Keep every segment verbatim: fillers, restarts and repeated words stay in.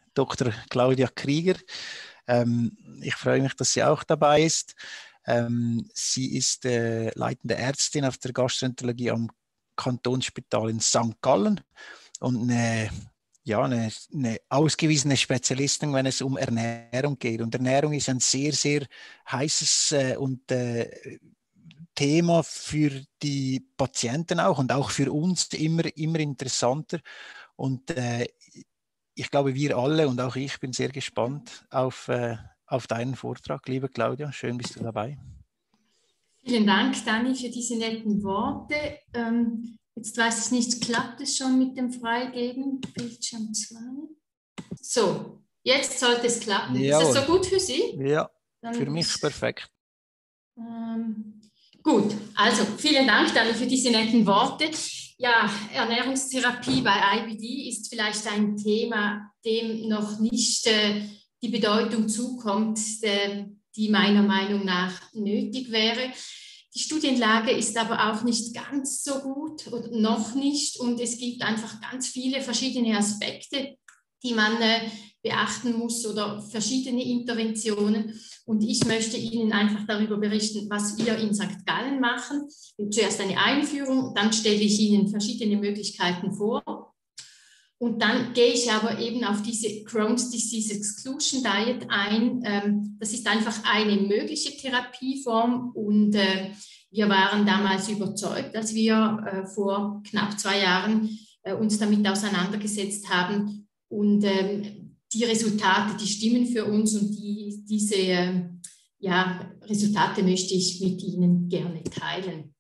Doktor Claudia Krieger. Ähm, ich freue mich, dass sie auch dabei ist. Ähm, sie ist äh, leitende Ärztin auf der Gastroenterologie am Kantonsspital in Sankt Gallen und eine, ja, eine, eine ausgewiesene Spezialistin, wenn es um Ernährung geht. Und Ernährung ist ein sehr, sehr heißes äh, und äh, Thema für die Patienten auch und auch für uns immer, immer interessanter. Und äh, ich glaube, wir alle und auch ich bin sehr gespannt auf, äh, auf deinen Vortrag, liebe Claudia. Schön, bist du dabei. Vielen Dank, Dani, für diese netten Worte. Ähm, jetzt weiß ich nicht, klappt es schon mit dem Freigeben? Bildschirm zwei. So, jetzt sollte es klappen. Jawohl. Ist das so gut für Sie? Ja, Dann für mich perfekt. Ähm, gut, also vielen Dank, Dani, für diese netten Worte. Ja, Ernährungstherapie bei I B D ist vielleicht ein Thema, dem noch nicht äh, die Bedeutung zukommt, äh, die meiner Meinung nach nötig wäre. Die Studienlage ist aber auch nicht ganz so gut und noch nicht, und es gibt einfach ganz viele verschiedene Aspekte, die man äh, beachten muss oder verschiedene Interventionen. Und ich möchte Ihnen einfach darüber berichten, was wir in Sankt Gallen machen. Zuerst eine Einführung, dann stelle ich Ihnen verschiedene Möglichkeiten vor. Und dann gehe ich aber eben auf diese Crohn's Disease Exclusion Diet ein. Das ist einfach eine mögliche Therapieform, und wir waren damals überzeugt, als wir vor knapp zwei Jahren uns damit auseinandergesetzt haben. Und die Resultate, die stimmen für uns, und die, diese ja, Resultate möchte ich mit Ihnen gerne teilen.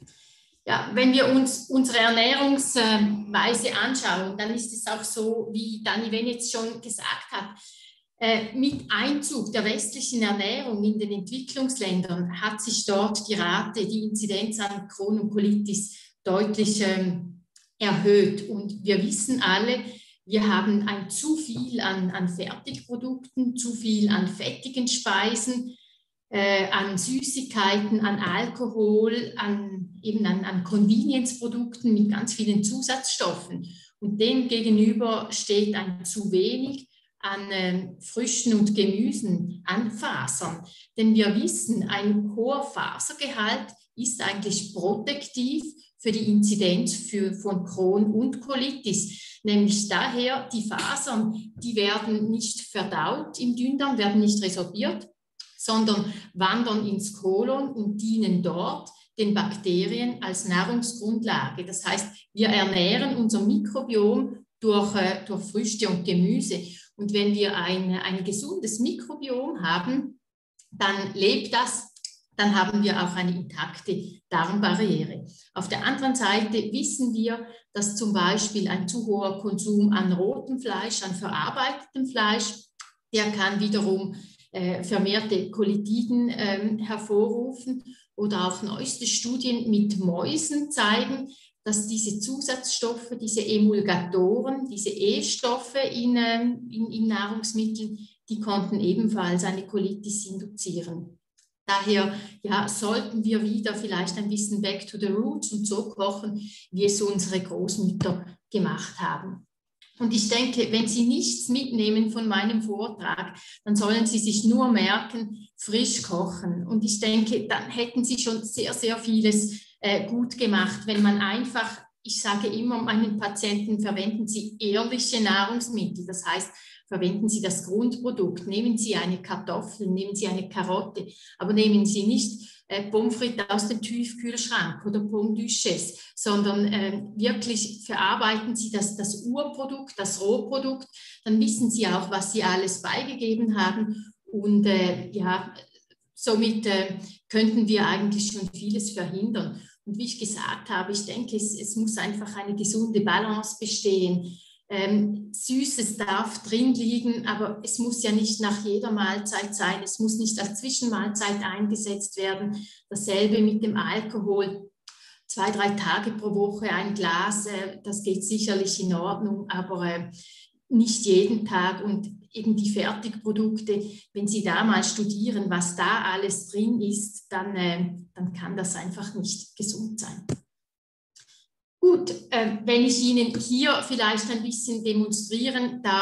Ja, wenn wir uns unsere Ernährungsweise anschauen, dann ist es auch so, wie Dani Wenitz schon gesagt hat, äh, mit Einzug der westlichen Ernährung in den Entwicklungsländern hat sich dort die Rate, die Inzidenz an Crohn und Colitis deutlich ähm, erhöht. Und wir wissen alle, wir haben ein zu viel an, an Fertigprodukten, zu viel an fettigen Speisen, Äh, an Süßigkeiten, an Alkohol, an, eben an, an Convenience-Produkten mit ganz vielen Zusatzstoffen. Und dem gegenüber steht ein zu wenig an äh, Früchten und Gemüsen, an Fasern. Denn wir wissen, ein hoher Fasergehalt ist eigentlich protektiv für die Inzidenz für, von Crohn und Colitis. Nämlich daher, die Fasern, die werden nicht verdaut im Dünndarm, werden nicht resorbiert, sondern wandern ins Kolon und dienen dort den Bakterien als Nahrungsgrundlage. Das heißt, wir ernähren unser Mikrobiom durch, äh, durch Früchte und Gemüse. Und wenn wir ein, ein gesundes Mikrobiom haben, dann lebt das, dann haben wir auch eine intakte Darmbarriere. Auf der anderen Seite wissen wir, dass zum Beispiel ein zu hoher Konsum an rotem Fleisch, an verarbeitetem Fleisch, der kann wiederum vermehrte Kolitiden ähm, hervorrufen, oder auch neueste Studien mit Mäusen zeigen, dass diese Zusatzstoffe, diese Emulgatoren, diese E-Stoffe in, ähm, in, in Nahrungsmitteln, die konnten ebenfalls eine Colitis induzieren. Daher ja, sollten wir wieder vielleicht ein bisschen back to the roots und so kochen, wie es unsere Großmütter gemacht haben. Und ich denke, wenn Sie nichts mitnehmen von meinem Vortrag, dann sollen Sie sich nur merken, frisch kochen. Und ich denke, dann hätten Sie schon sehr, sehr vieles äh, gut gemacht, wenn man einfach, ich sage immer meinen Patienten, verwenden Sie ehrliche Nahrungsmittel. Das heißt, verwenden Sie das Grundprodukt, nehmen Sie eine Kartoffel, nehmen Sie eine Karotte, aber nehmen Sie nicht äh, Pommes frites aus dem Tiefkühlschrank oder Pommes Duches, sondern äh, wirklich verarbeiten Sie das, das Urprodukt, das Rohprodukt, dann wissen Sie auch, was Sie alles beigegeben haben, und äh, ja, somit äh, könnten wir eigentlich schon vieles verhindern. Und wie ich gesagt habe, ich denke, es, es muss einfach eine gesunde Balance bestehen. Ähm, Süßes darf drin liegen, aber es muss ja nicht nach jeder Mahlzeit sein. Es muss nicht als Zwischenmahlzeit eingesetzt werden. Dasselbe mit dem Alkohol. Zwei, drei Tage pro Woche ein Glas, äh, das geht sicherlich in Ordnung, aber äh, nicht jeden Tag. Und eben die Fertigprodukte, wenn Sie da mal studieren, was da alles drin ist, dann, äh, dann kann das einfach nicht gesund sein. Gut, äh, wenn ich Ihnen hier vielleicht ein bisschen demonstrieren darf,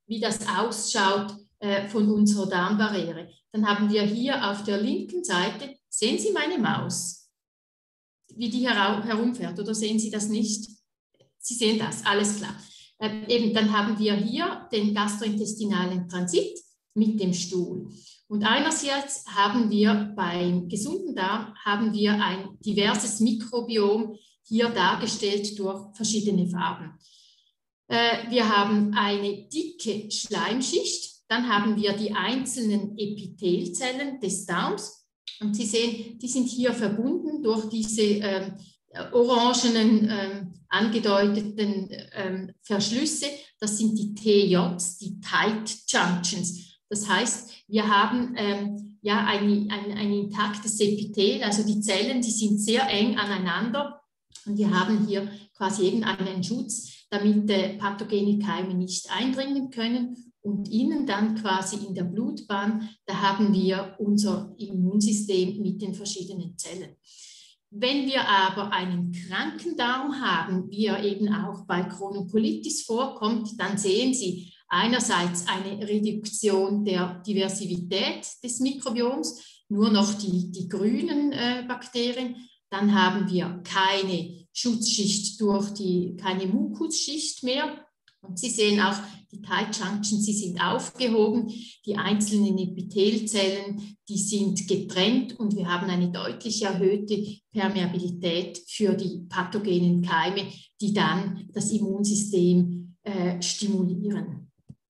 wie das ausschaut äh, von unserer Darmbarriere. Dann haben wir hier auf der linken Seite, sehen Sie meine Maus, wie die her herumfährt, oder sehen Sie das nicht? Sie sehen das, alles klar. Äh, eben, dann haben wir hier den gastrointestinalen Transit mit dem Stuhl. Und einerseits haben wir beim gesunden Darm haben wir ein diverses Mikrobiom hier dargestellt durch verschiedene Farben. Äh, wir haben eine dicke Schleimschicht, dann haben wir die einzelnen Epithelzellen des Darms und Sie sehen, die sind hier verbunden durch diese äh, orangenen äh, angedeuteten äh, Verschlüsse. Das sind die T Js, die Tight Junctions. Das heißt, wir haben ähm, ja ein, ein, ein intaktes Epithel, also die Zellen, die sind sehr eng aneinander und wir haben hier quasi eben einen Schutz, damit äh, pathogene Keime nicht eindringen können. Und innen dann quasi in der Blutbahn, da haben wir unser Immunsystem mit den verschiedenen Zellen. Wenn wir aber einen kranken Darm haben, wie er eben auch bei Chronokolitis vorkommt, dann sehen Sie einerseits eine Reduktion der Diversität des Mikrobioms, nur noch die, die grünen äh, Bakterien. Dann haben wir keine Schutzschicht durch die, keine Mukusschicht mehr. Und Sie sehen auch, die Tight Junctions, sie sind aufgehoben, die einzelnen Epithelzellen, die sind getrennt und wir haben eine deutlich erhöhte Permeabilität für die pathogenen Keime, die dann das Immunsystem äh, stimulieren.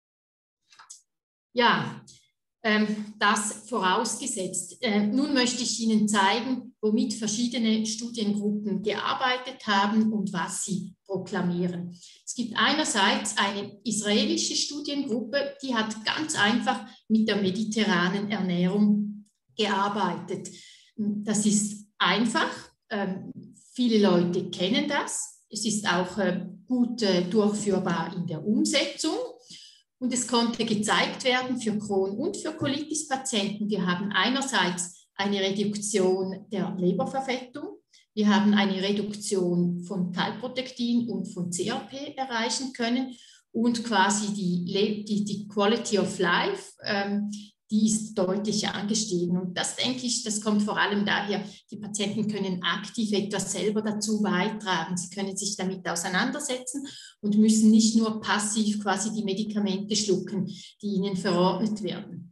Ja, ähm, das vorausgesetzt. Äh, nun möchte ich Ihnen zeigen, womit verschiedene Studiengruppen gearbeitet haben und was sie proklamieren. Es gibt einerseits eine israelische Studiengruppe, die hat ganz einfach mit der mediterranen Ernährung gearbeitet. Das ist einfach, ähm, viele Leute kennen das, es ist auch äh, gut äh, durchführbar in der Umsetzung. Und es konnte gezeigt werden für Crohn- und für Colitis-Patienten. Wir haben einerseits eine Reduktion der Leberverfettung, wir haben eine Reduktion von Kalprotektin und von C R P erreichen können und quasi die, die, die Quality of Life, ähm, die ist deutlich angestiegen. Und das denke ich, das kommt vor allem daher, die Patienten können aktiv etwas selber dazu beitragen. Sie können sich damit auseinandersetzen und müssen nicht nur passiv quasi die Medikamente schlucken, die ihnen verordnet werden.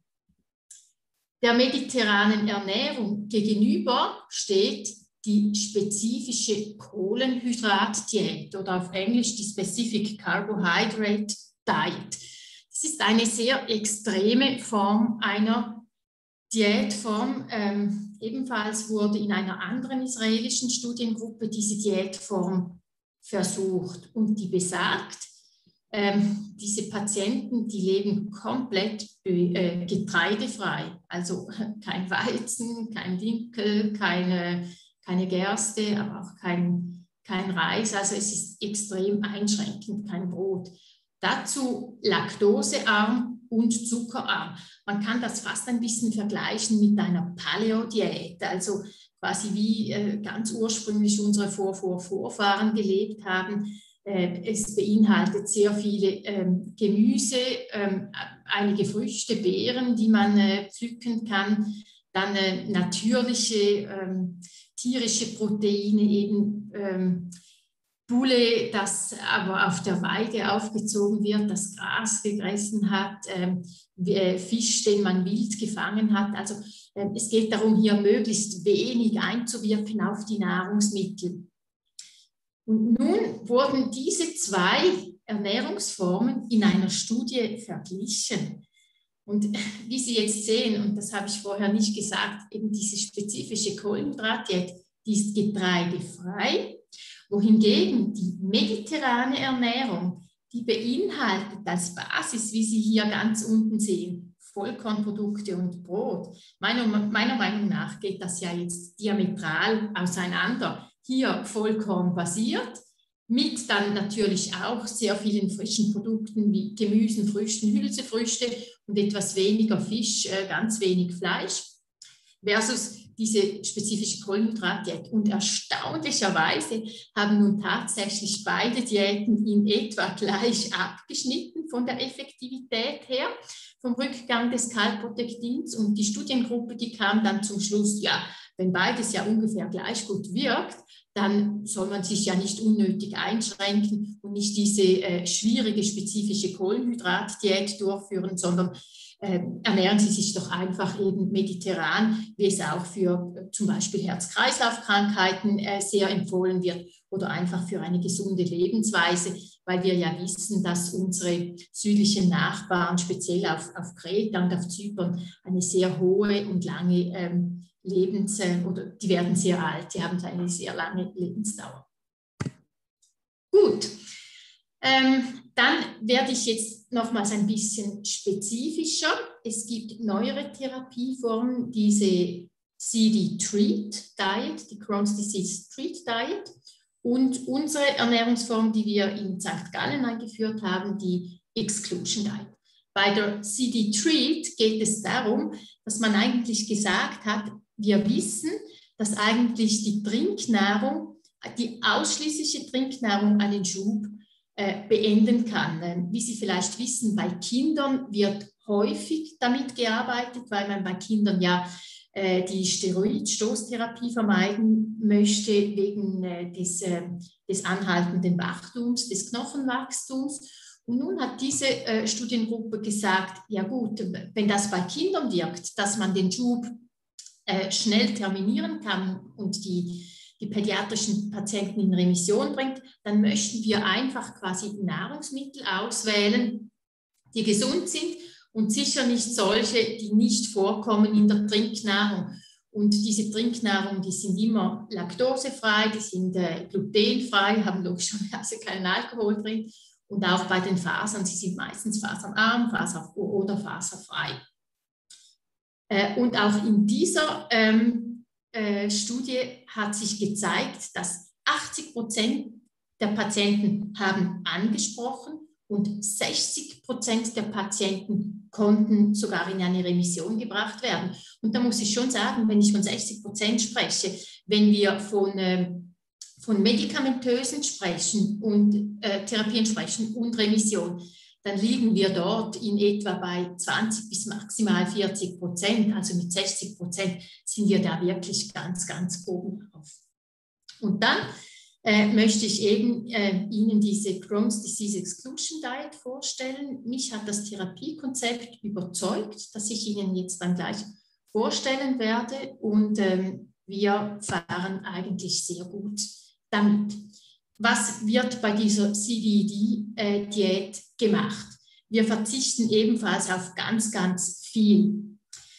Der mediterranen Ernährung gegenüber steht die spezifische Kohlenhydratdiät oder auf Englisch die Specific Carbohydrate Diet. Das ist eine sehr extreme Form einer Diätform. Ähm, ebenfalls wurde in einer anderen israelischen Studiengruppe diese Diätform versucht und die besagt, ähm, diese Patienten, die leben komplett äh, getreidefrei, also kein Weizen, kein Dinkel, keine, keine Gerste, aber auch kein, kein Reis, also es ist extrem einschränkend, kein Brot. Dazu laktosearm und zuckerarm. Man kann das fast ein bisschen vergleichen mit einer Paleo-Diät, also quasi wie äh, ganz ursprünglich unsere Vor -Vor Vorfahren gelebt haben. Äh, es beinhaltet sehr viele ähm, Gemüse, ähm, einige Früchte, Beeren, die man äh, pflücken kann, dann äh, natürliche ähm, tierische Proteine, eben ähm, Bulle, das aber auf der Weide aufgezogen wird, das Gras gegessen hat, ähm, Fisch, den man wild gefangen hat. Also äh, es geht darum, hier möglichst wenig einzuwirken auf die Nahrungsmittel. Und nun wurden diese zwei Ernährungsformen in einer Studie verglichen. Und wie Sie jetzt sehen, und das habe ich vorher nicht gesagt, eben diese spezifische Kohlenhydratdiät, die ist getreidefrei, wohingegen die mediterrane Ernährung, die beinhaltet als Basis, wie Sie hier ganz unten sehen, Vollkornprodukte und Brot. Meiner, meiner Meinung nach geht das ja jetzt diametral auseinander. Hier vollkornbasiert, mit dann natürlich auch sehr vielen frischen Produkten wie Gemüsen, Früchten, Hülsefrüchte und etwas weniger Fisch, ganz wenig Fleisch, versus diese spezifische Kohlenhydratdiät. Und erstaunlicherweise haben nun tatsächlich beide Diäten in etwa gleich abgeschnitten von der Effektivität her, vom Rückgang des Kalprotektins. Und die Studiengruppe, die kam dann zum Schluss, ja, wenn beides ja ungefähr gleich gut wirkt, dann soll man sich ja nicht unnötig einschränken und nicht diese äh, schwierige spezifische Kohlenhydratdiät durchführen, sondern äh, ernähren Sie sich doch einfach eben mediterran, wie es auch für äh, zum Beispiel Herz-Kreislauf-Krankheiten äh, sehr empfohlen wird oder einfach für eine gesunde Lebensweise, weil wir ja wissen, dass unsere südlichen Nachbarn, speziell auf, auf Kreta und auf Zypern, eine sehr hohe und lange ähm, Lebens- oder die werden sehr alt, die haben eine sehr lange Lebensdauer. Gut, ähm, dann werde ich jetzt nochmals ein bisschen spezifischer. Es gibt neuere Therapieformen, diese C D-Treat-Diet, die Crohn's Disease Treat Diet, und unsere Ernährungsform, die wir in Sankt Gallen eingeführt haben, die Exclusion Diet. Bei der C D-Treat geht es darum, dass man eigentlich gesagt hat, wir wissen, dass eigentlich die Trinknahrung, die ausschließliche Trinknahrung einen Schub äh, beenden kann. Wie Sie vielleicht wissen, bei Kindern wird häufig damit gearbeitet, weil man bei Kindern ja äh, die Steroid-Stoßtherapie vermeiden möchte wegen äh, des, äh, des anhaltenden Wachstums, des Knochenwachstums. Und nun hat diese äh, Studiengruppe gesagt, ja gut, wenn das bei Kindern wirkt, dass man den Schub äh, schnell terminieren kann und die, die pädiatrischen Patienten in Remission bringt, dann möchten wir einfach quasi Nahrungsmittel auswählen, die gesund sind und sicher nicht solche, die nicht vorkommen in der Trinknahrung. Und diese Trinknahrung, die sind immer laktosefrei, die sind äh, glutenfrei, haben logischerweise also keinen Alkohol drin. Und auch bei den Fasern, sie sind meistens fasernarm, faser- oder faserfrei. Äh, und auch in dieser ähm, äh, Studie hat sich gezeigt, dass achtzig Prozent der Patienten haben angesprochen und sechzig Prozent der Patienten konnten sogar in eine Remission gebracht werden. Und da muss ich schon sagen, wenn ich von sechzig Prozent spreche, wenn wir von, äh, von medikamentösen sprechen und äh, Therapien sprechen und Remission, dann liegen wir dort in etwa bei zwanzig bis maximal vierzig Prozent. Also mit sechzig Prozent sind wir da wirklich ganz, ganz oben drauf. Und dann äh, möchte ich eben äh, Ihnen diese Crohn's Disease Exclusion Diet vorstellen. Mich hat das Therapiekonzept überzeugt, das ich Ihnen jetzt dann gleich vorstellen werde. Und ähm, wir fahren eigentlich sehr gut damit. Was wird bei dieser C D D-Diät gemacht? Wir verzichten ebenfalls auf ganz, ganz viel.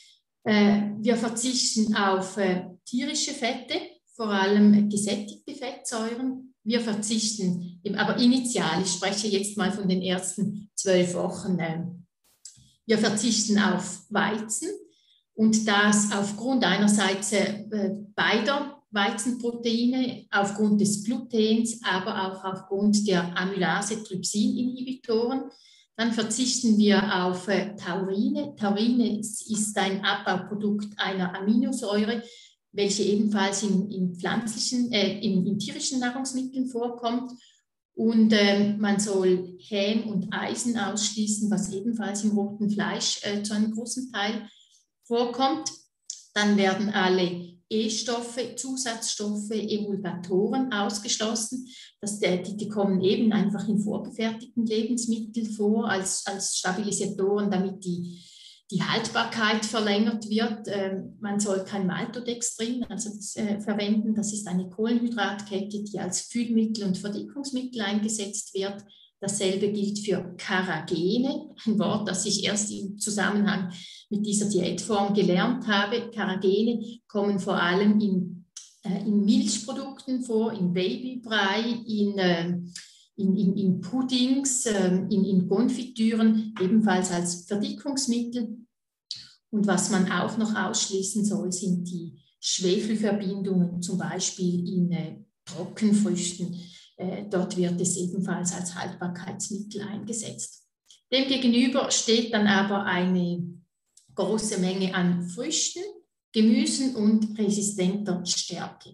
Äh, wir verzichten auf äh, tierische Fette, vor allem gesättigte Fettsäuren. Wir verzichten, aber initial, ich spreche jetzt mal von den ersten zwölf Wochen, äh, wir verzichten auf Weizen und das aufgrund einerseits äh, beider Weizenproteine, aufgrund des Glutens, aber auch aufgrund der Amylase-Trypsin-Inhibitoren. Dann verzichten wir auf äh, Taurine. Taurine ist ein Abbauprodukt einer Aminosäure, welche ebenfalls in, in pflanzlichen, äh, in, in tierischen Nahrungsmitteln vorkommt. Und äh, man soll Häm und Eisen ausschließen, was ebenfalls im roten Fleisch äh, zu einem großen Teil vorkommt. Dann werden alle E-Stoffe, Zusatzstoffe, Emulgatoren ausgeschlossen. Das, die, die kommen eben einfach in vorgefertigten Lebensmitteln vor als, als Stabilisatoren, damit die, die Haltbarkeit verlängert wird. Ähm, man soll kein Maltodextrin also das, äh, verwenden. Das ist eine Kohlenhydratkette, die als Füllmittel und Verdickungsmittel eingesetzt wird. Dasselbe gilt für Carragene, ein Wort, das ich erst im Zusammenhang mit dieser Diätform gelernt habe. Carragene kommen vor allem in, äh, in Milchprodukten vor, in Babybrei, in, äh, in, in, in Puddings, äh, in, in Konfitüren, ebenfalls als Verdickungsmittel. Und was man auch noch ausschließen soll, sind die Schwefelverbindungen, zum Beispiel in äh, Trockenfrüchten. Äh, dort wird es ebenfalls als Haltbarkeitsmittel eingesetzt. Demgegenüber steht dann aber eine große Menge an Früchten, Gemüsen und resistenter Stärke.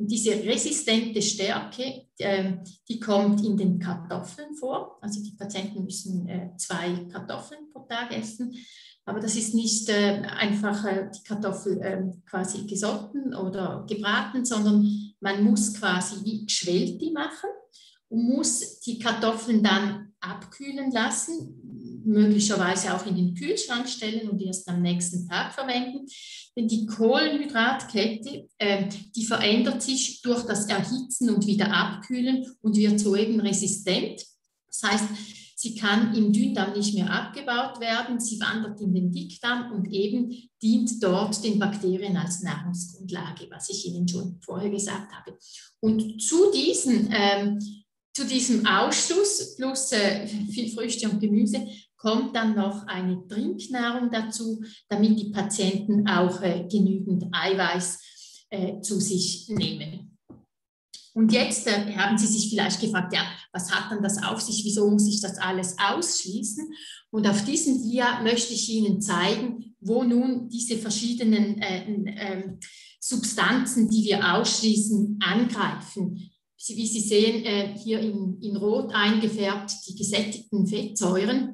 Und diese resistente Stärke, äh, die kommt in den Kartoffeln vor. Also die Patienten müssen äh, zwei Kartoffeln pro Tag essen. Aber das ist nicht äh, einfach äh, die Kartoffel äh, quasi gesotten oder gebraten, sondern man muss quasi wie geschwellt die machen und muss die Kartoffeln dann abkühlen lassen, möglicherweise auch in den Kühlschrank stellen und erst am nächsten Tag verwenden. Denn die Kohlenhydratkette, äh, die verändert sich durch das Erhitzen und wieder abkühlen und wird so eben resistent. Das heißt, sie kann im Dünndarm nicht mehr abgebaut werden, sie wandert in den Dickdarm und eben dient dort den Bakterien als Nahrungsgrundlage, was ich Ihnen schon vorher gesagt habe. Und zu, diesen, ähm, zu diesem Ausschluss plus äh, viel Früchte und Gemüse kommt dann noch eine Trinknahrung dazu, damit die Patienten auch äh, genügend Eiweiß äh, zu sich nehmen. Und jetzt äh, haben Sie sich vielleicht gefragt, ja, was hat dann das auf sich, wieso muss ich das alles ausschließen? Und auf diesem Dia möchte ich Ihnen zeigen, wo nun diese verschiedenen äh, äh, Substanzen, die wir ausschließen, angreifen. Sie, wie Sie sehen, äh, hier in, in Rot eingefärbt, die gesättigten Fettsäuren,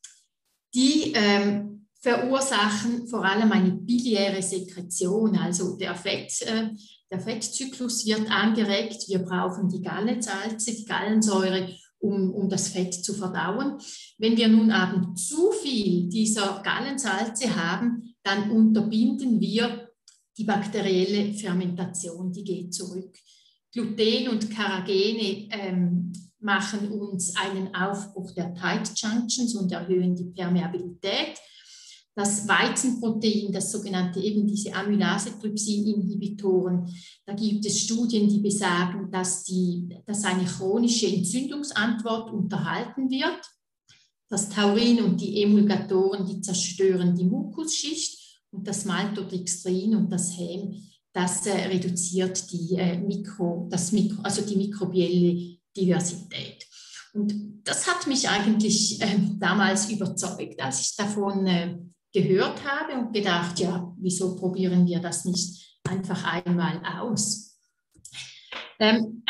die ähm, verursachen vor allem eine biliäre Sekretion, also der Fett, äh, der Fettzyklus wird angeregt. Wir brauchen die Gallensalze, die Gallensäure, um, um das Fett zu verdauen. Wenn wir nun aber zu viel dieser Gallensalze haben, dann unterbinden wir die bakterielle Fermentation, die geht zurück. Gluten und Carragene ähm, machen uns einen Aufbruch der Tight Junctions und erhöhen die Permeabilität. Das Weizenprotein, das sogenannte eben diese Amylase-Trypsin-Inhibitoren, da gibt es Studien, die besagen, dass, die, dass eine chronische Entzündungsantwort unterhalten wird. Das Taurin und die Emulgatoren, die zerstören die Mukusschicht und das Maltodextrin und das Häm, das äh, reduziert die, äh, Mikro, das Mikro, also die mikrobielle Diversität. Und das hat mich eigentlich äh, damals überzeugt, als ich davon äh, gehört habe und gedacht, ja, wieso probieren wir das nicht einfach einmal aus? Ähm,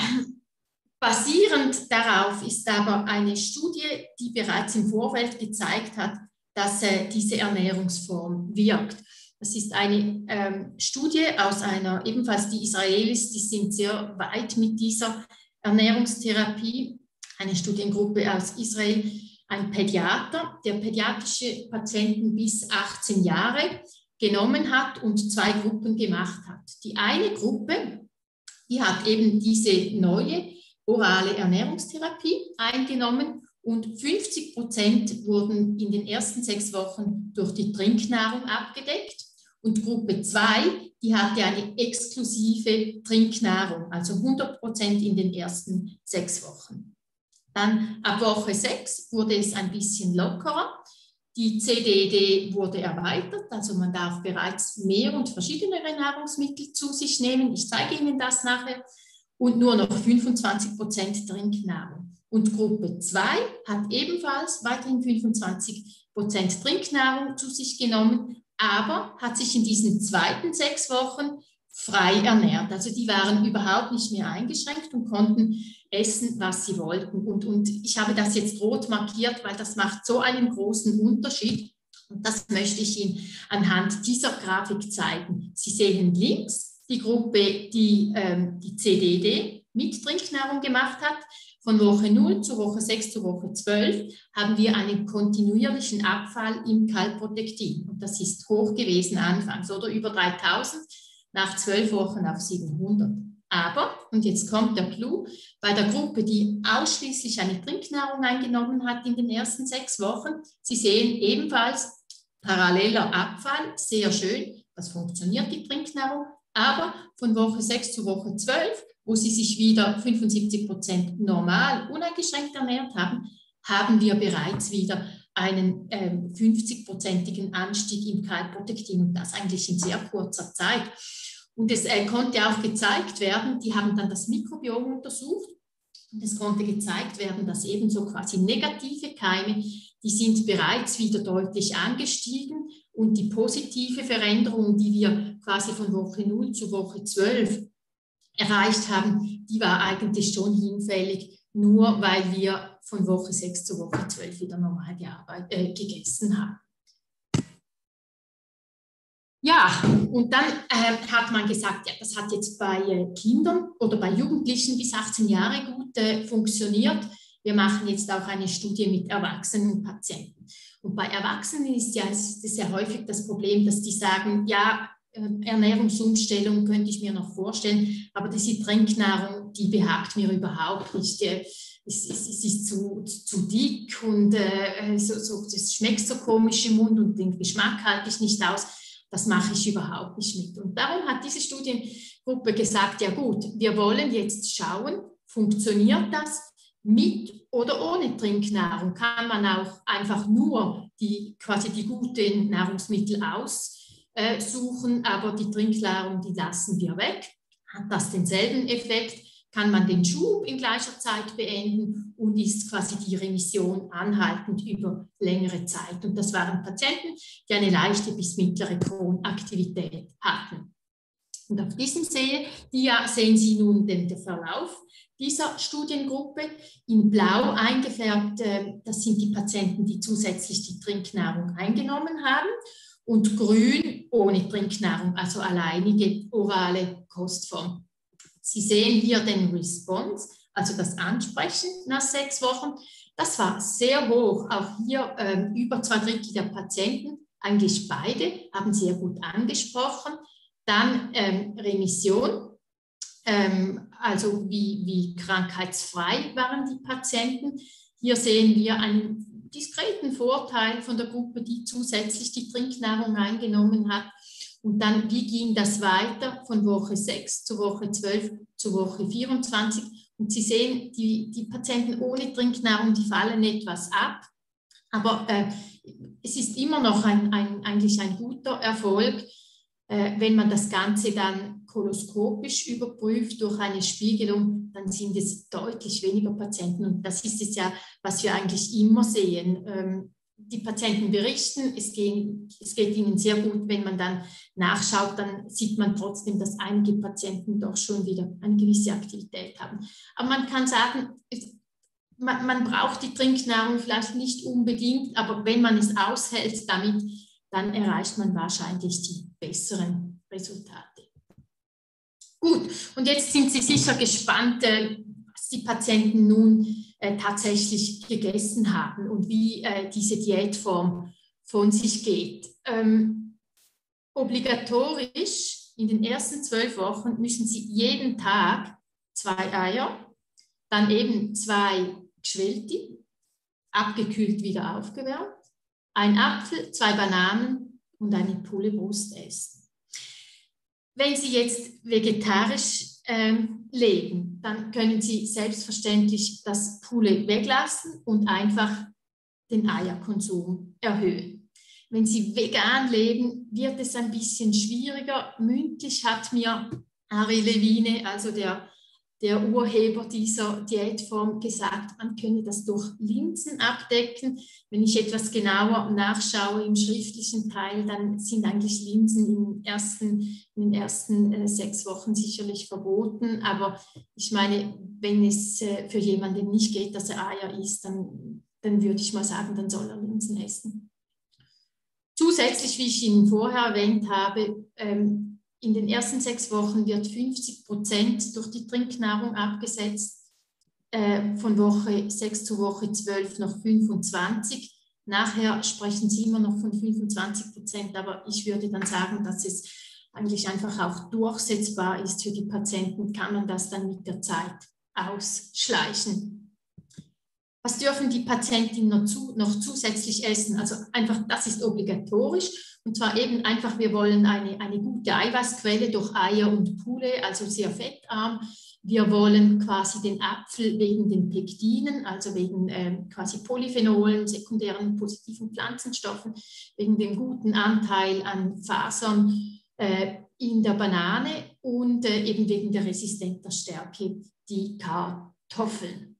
basierend darauf ist aber eine Studie, die bereits im Vorfeld gezeigt hat, dass äh, diese Ernährungsform wirkt. Das ist eine ähm, Studie aus einer, ebenfalls die Israelis, die sind sehr weit mit dieser Ernährungstherapie, eine Studiengruppe aus Israel, ein Pädiater, der pädiatrische Patienten bis achtzehn Jahre genommen hat und zwei Gruppen gemacht hat. Die eine Gruppe, die hat eben diese neue orale Ernährungstherapie eingenommen und fünfzig Prozent wurden in den ersten sechs Wochen durch die Trinknahrung abgedeckt. Und Gruppe zwei, die hatte eine exklusive Trinknahrung, also hundert Prozent in den ersten sechs Wochen. Dann ab Woche sechs wurde es ein bisschen lockerer. Die C D E D wurde erweitert, also man darf bereits mehr und verschiedenere Nahrungsmittel zu sich nehmen. Ich zeige Ihnen das nachher. Und nur noch fünfundzwanzig Prozent Trinknahrung. Und Gruppe zwei hat ebenfalls weiterhin fünfundzwanzig Prozent Trinknahrung zu sich genommen, aber hat sich in diesen zweiten sechs Wochen frei ernährt. Also die waren überhaupt nicht mehr eingeschränkt und konnten essen, was sie wollten. Und, und ich habe das jetzt rot markiert, weil das macht so einen großen Unterschied. Und das möchte ich Ihnen anhand dieser Grafik zeigen. Sie sehen links die Gruppe, die ähm, die C D E D mit Trinknahrung gemacht hat. Von Woche null zu Woche sechs zu Woche zwölf haben wir einen kontinuierlichen Abfall im Calprotectin. Und das ist hoch gewesen anfangs, oder über dreitausend, nach zwölf Wochen auf siebenhundert. Aber, und jetzt kommt der Clou, bei der Gruppe, die ausschließlich eine Trinknahrung eingenommen hat in den ersten sechs Wochen, Sie sehen ebenfalls paralleler Abfall, sehr schön, das funktioniert, die Trinknahrung, aber von Woche sechs zu Woche zwölf, wo sie sich wieder fünfundsiebzig Prozent normal, uneingeschränkt ernährt haben, haben wir bereits wieder einen ähm, fünfzig-prozentigen Anstieg im Calprotectin und das eigentlich in sehr kurzer Zeit. Und es äh, konnte auch gezeigt werden, die haben dann das Mikrobiom untersucht und es konnte gezeigt werden, dass ebenso quasi negative Keime, die sind bereits wieder deutlich angestiegen und die positive Veränderung, die wir quasi von Woche null zu Woche zwölf erreicht haben, die war eigentlich schon hinfällig, nur weil wir von Woche sechs zu Woche zwölf wieder normal gearbeitet, äh, gegessen haben. Ja, und dann äh, hat man gesagt, ja, das hat jetzt bei äh, Kindern oder bei Jugendlichen bis achtzehn Jahre gut äh, funktioniert. Wir machen jetzt auch eine Studie mit erwachsenen Patienten. Und bei Erwachsenen ist ja ist sehr häufig das Problem, dass die sagen, ja, äh, Ernährungsumstellung könnte ich mir noch vorstellen, aber diese Trinknahrung, die behagt mir überhaupt nicht. Äh, es, es, es ist zu, zu dick und äh, so, so, das schmeckt so komisch im Mund und den Geschmack halte ich nicht aus. Das mache ich überhaupt nicht mit. Und darum hat diese Studiengruppe gesagt, ja gut, wir wollen jetzt schauen, funktioniert das mit oder ohne Trinknahrung? Kann man auch einfach nur die, quasi die guten Nahrungsmittel aussuchen, aber die Trinknahrung, die lassen wir weg. Hat das denselben Effekt? Kann man den Schub in gleicher Zeit beenden und ist quasi die Remission anhaltend über längere Zeit. Und das waren Patienten, die eine leichte bis mittlere Kronaktivität hatten. Und auf diesem Dia sehen Sie nun den, den Verlauf dieser Studiengruppe. In blau eingefärbt, das sind die Patienten, die zusätzlich die Trinknahrung eingenommen haben. Und grün ohne Trinknahrung, also alleinige orale Kostform. Sie sehen hier den Response, also das Ansprechen nach sechs Wochen. Das war sehr hoch, auch hier äh, über zwei Drittel der Patienten, eigentlich beide, haben sehr gut angesprochen. Dann ähm, Remission, ähm, also wie, wie krankheitsfrei waren die Patienten. Hier sehen wir einen diskreten Vorteil von der Gruppe, die zusätzlich die Trinknahrung eingenommen hat. Und dann, wie ging das weiter von Woche sechs zu Woche zwölf zu Woche vierundzwanzig? Und Sie sehen, die, die Patienten ohne Trinknahrung, die fallen etwas ab. Aber äh, es ist immer noch ein, ein, eigentlich ein guter Erfolg, äh, wenn man das Ganze dann koloskopisch überprüft durch eine Spiegelung, dann sind es deutlich weniger Patienten. Und das ist es ja, was wir eigentlich immer sehen. Ähm, Die Patienten berichten, es, gehen, es geht ihnen sehr gut. Wenn man dann nachschaut, dann sieht man trotzdem, dass einige Patienten doch schon wieder eine gewisse Aktivität haben. Aber man kann sagen, man, man braucht die Trinknahrung vielleicht nicht unbedingt, aber wenn man es aushält damit, dann erreicht man wahrscheinlich die besseren Resultate. Gut, und jetzt sind Sie sicher gespannt, was die Patienten nun Äh, tatsächlich gegessen haben und wie äh, diese Diätform von sich geht. Ähm, obligatorisch in den ersten zwölf Wochen müssen Sie jeden Tag zwei Eier, dann eben zwei Geschwellte, abgekühlt wieder aufgewärmt, ein Apfel, zwei Bananen und eine Pullebrust essen. Wenn Sie jetzt vegetarisch ähm, leben, dann können Sie selbstverständlich das Poulet weglassen und einfach den Eierkonsum erhöhen. Wenn Sie vegan leben, wird es ein bisschen schwieriger. Mündlich hat mir Ari Levine, also der, der Urheber dieser Diätform, gesagt, man könne das durch Linsen abdecken. Wenn ich etwas genauer nachschaue im schriftlichen Teil, dann sind eigentlich Linsen in, ersten, in den ersten äh, sechs Wochen sicherlich verboten. Aber ich meine, wenn es äh, für jemanden nicht geht, dass er Eier isst, dann, dann würde ich mal sagen, dann soll er Linsen essen. Zusätzlich, wie ich Ihnen vorher erwähnt habe, ähm, in den ersten sechs Wochen wird fünfzig Prozent durch die Trinknahrung abgesetzt, äh, von Woche sechs zu Woche zwölf noch fünfundzwanzig. Nachher sprechen Sie immer noch von fünfundzwanzig Prozent, aber ich würde dann sagen, dass es eigentlich einfach auch durchsetzbar ist für die Patienten, kann man das dann mit der Zeit ausschleichen. Was dürfen die Patienten noch, zu, noch zusätzlich essen? Also einfach, das ist obligatorisch. Und zwar eben einfach, wir wollen eine, eine gute Eiweißquelle durch Eier und Poulet, also sehr fettarm. Wir wollen quasi den Apfel wegen den Pektinen, also wegen äh, quasi Polyphenolen, sekundären positiven Pflanzenstoffen, wegen dem guten Anteil an Fasern äh, in der Banane und äh, eben wegen der resistenter Stärke, die Kartoffeln.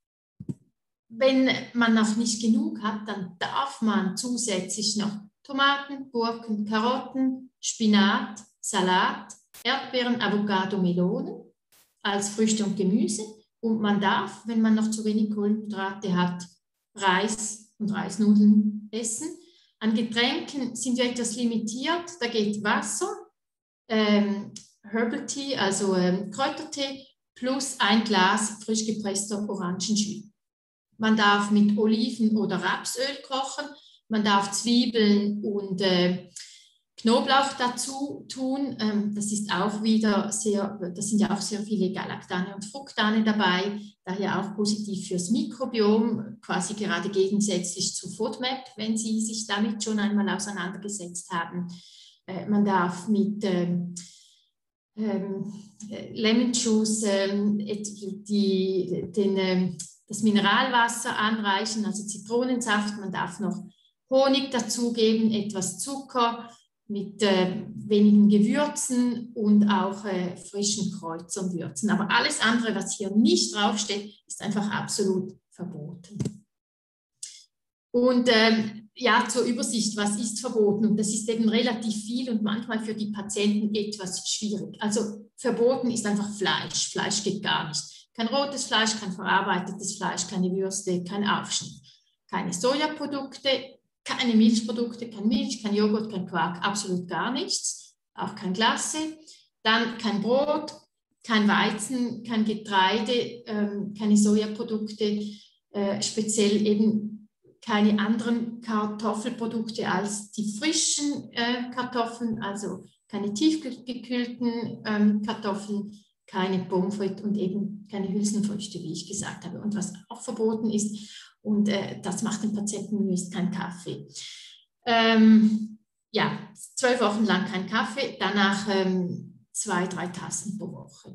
Wenn man noch nicht genug hat, dann darf man zusätzlich noch Tomaten, Gurken, Karotten, Spinat, Salat, Erdbeeren, Avocado, Melonen als Früchte und Gemüse. Und man darf, wenn man noch zu wenig Kohlenhydrate hat, Reis und Reisnudeln essen. An Getränken sind wir etwas limitiert. Da geht Wasser, ähm, Herbal Tea, also ähm, Kräutertee, plus ein Glas frisch gepresster Orangenjus. Man darf mit Oliven- oder Rapsöl kochen. Man darf Zwiebeln und äh, Knoblauch dazu tun. Ähm, das ist auch wieder sehr, da sind ja auch sehr viele Galaktane und Fructane dabei, daher auch positiv fürs Mikrobiom, quasi gerade gegensätzlich zu FODMAP, wenn Sie sich damit schon einmal auseinandergesetzt haben. Äh, man darf mit ähm, ähm, Lemon Juice ähm, die, den, ähm, das Mineralwasser anreichen, also Zitronensaft. Man darf noch Honig dazugeben, etwas Zucker mit äh, wenigen Gewürzen und auch äh, frischen Kräutern würzen. Aber alles andere, was hier nicht draufsteht, ist einfach absolut verboten. Und ähm, ja, zur Übersicht, was ist verboten? Und das ist eben relativ viel und manchmal für die Patienten etwas schwierig. Also verboten ist einfach Fleisch. Fleisch geht gar nicht. Kein rotes Fleisch, kein verarbeitetes Fleisch, keine Würste, kein Aufschnitt. Keine Sojaprodukte, keine Milchprodukte, kein Milch, kein Joghurt, kein Quark, absolut gar nichts. Auch kein Glasse. Dann kein Brot, kein Weizen, kein Getreide, ähm, keine Sojaprodukte, äh, speziell eben keine anderen Kartoffelprodukte als die frischen äh, Kartoffeln, also keine tiefgekühlten ähm, Kartoffeln, keine Pommes frites und eben keine Hülsenfrüchte, wie ich gesagt habe. Und was auch verboten ist, und äh, das macht den Patienten nur, ist kein Kaffee. Ähm, ja, zwölf Wochen lang kein Kaffee, danach ähm, zwei, drei Tassen pro Woche.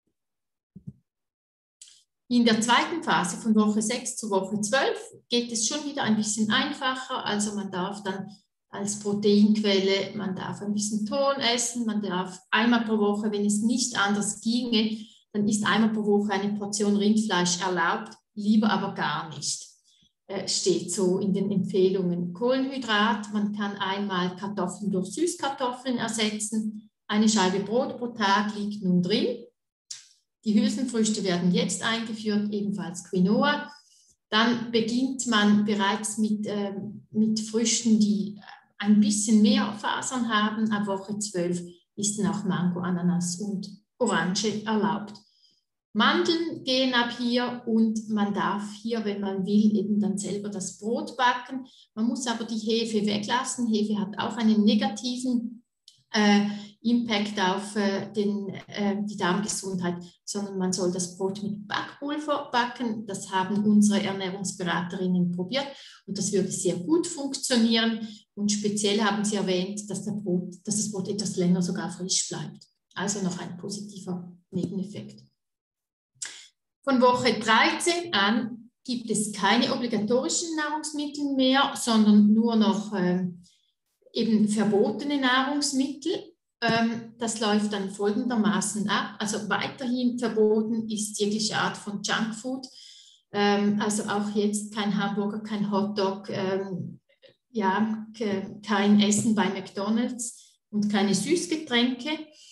In der zweiten Phase von Woche sechs zu Woche zwölf geht es schon wieder ein bisschen einfacher. Also man darf dann als Proteinquelle, man darf ein bisschen Ton essen, man darf einmal pro Woche, wenn es nicht anders ginge, dann ist einmal pro Woche eine Portion Rindfleisch erlaubt, lieber aber gar nicht. Äh, steht so in den Empfehlungen. Kohlenhydrat, man kann einmal Kartoffeln durch Süßkartoffeln ersetzen. Eine Scheibe Brot pro Tag liegt nun drin. Die Hülsenfrüchte werden jetzt eingeführt, ebenfalls Quinoa. Dann beginnt man bereits mit, äh, mit Früchten, die ein bisschen mehr Fasern haben. Ab Woche zwölf ist dann auch Mango, Ananas und Orange erlaubt. Mandeln gehen ab hier und man darf hier, wenn man will, eben dann selber das Brot backen. Man muss aber die Hefe weglassen. Hefe hat auch einen negativen äh, Impact auf äh, den, äh, die Darmgesundheit, sondern man soll das Brot mit Backpulver backen. Das haben unsere Ernährungsberaterinnen probiert und das würde sehr gut funktionieren. Und speziell haben sie erwähnt, dass, der Brot, dass das Brot etwas länger sogar frisch bleibt. Also noch ein positiver Nebeneffekt. Von Woche dreizehn an gibt es keine obligatorischen Nahrungsmittel mehr, sondern nur noch äh, eben verbotene Nahrungsmittel. Ähm, das läuft dann folgendermaßen ab. Also weiterhin verboten ist jegliche Art von Junkfood. Ähm, also auch jetzt kein Hamburger, kein Hotdog, ähm, ja, kein Essen bei McDonald's und keine Süßgetränke.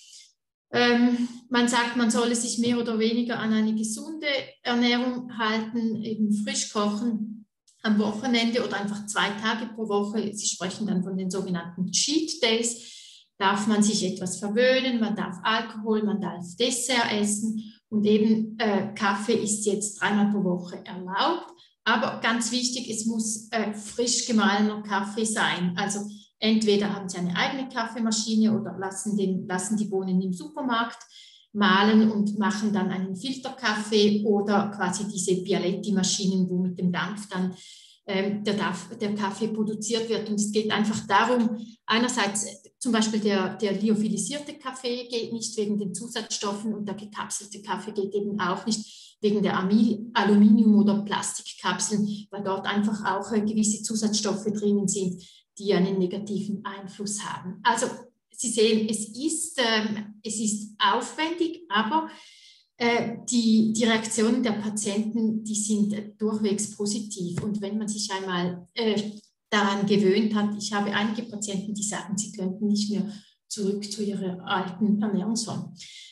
Ähm, man sagt, man solle sich mehr oder weniger an eine gesunde Ernährung halten, eben frisch kochen am Wochenende oder einfach zwei Tage pro Woche. Sie sprechen dann von den sogenannten Cheat Days. Darf man sich etwas verwöhnen, man darf Alkohol, man darf Dessert essen und eben äh, Kaffee ist jetzt dreimal pro Woche erlaubt. Aber ganz wichtig, es muss äh, frisch gemahlener Kaffee sein. Also entweder haben Sie eine eigene Kaffeemaschine oder lassen, den, lassen die Bohnen im Supermarkt mahlen und machen dann einen Filterkaffee oder quasi diese Bialetti-Maschinen, wo mit dem Dampf dann ähm, der, der Kaffee produziert wird. Und es geht einfach darum, einerseits zum Beispiel der, der lyophilisierte Kaffee geht nicht wegen den Zusatzstoffen und der gekapselte Kaffee geht eben auch nicht wegen der Aluminium- oder Plastikkapseln, weil dort einfach auch äh, gewisse Zusatzstoffe drinnen sind, die einen negativen Einfluss haben. Also Sie sehen, es ist, ähm, es ist aufwendig, aber äh, die, die Reaktionen der Patienten, die sind äh, durchwegs positiv. Und wenn man sich einmal äh, daran gewöhnt hat, ich habe einige Patienten, die sagen, sie könnten nicht mehr zurück zu ihrer alten Ernährungsform.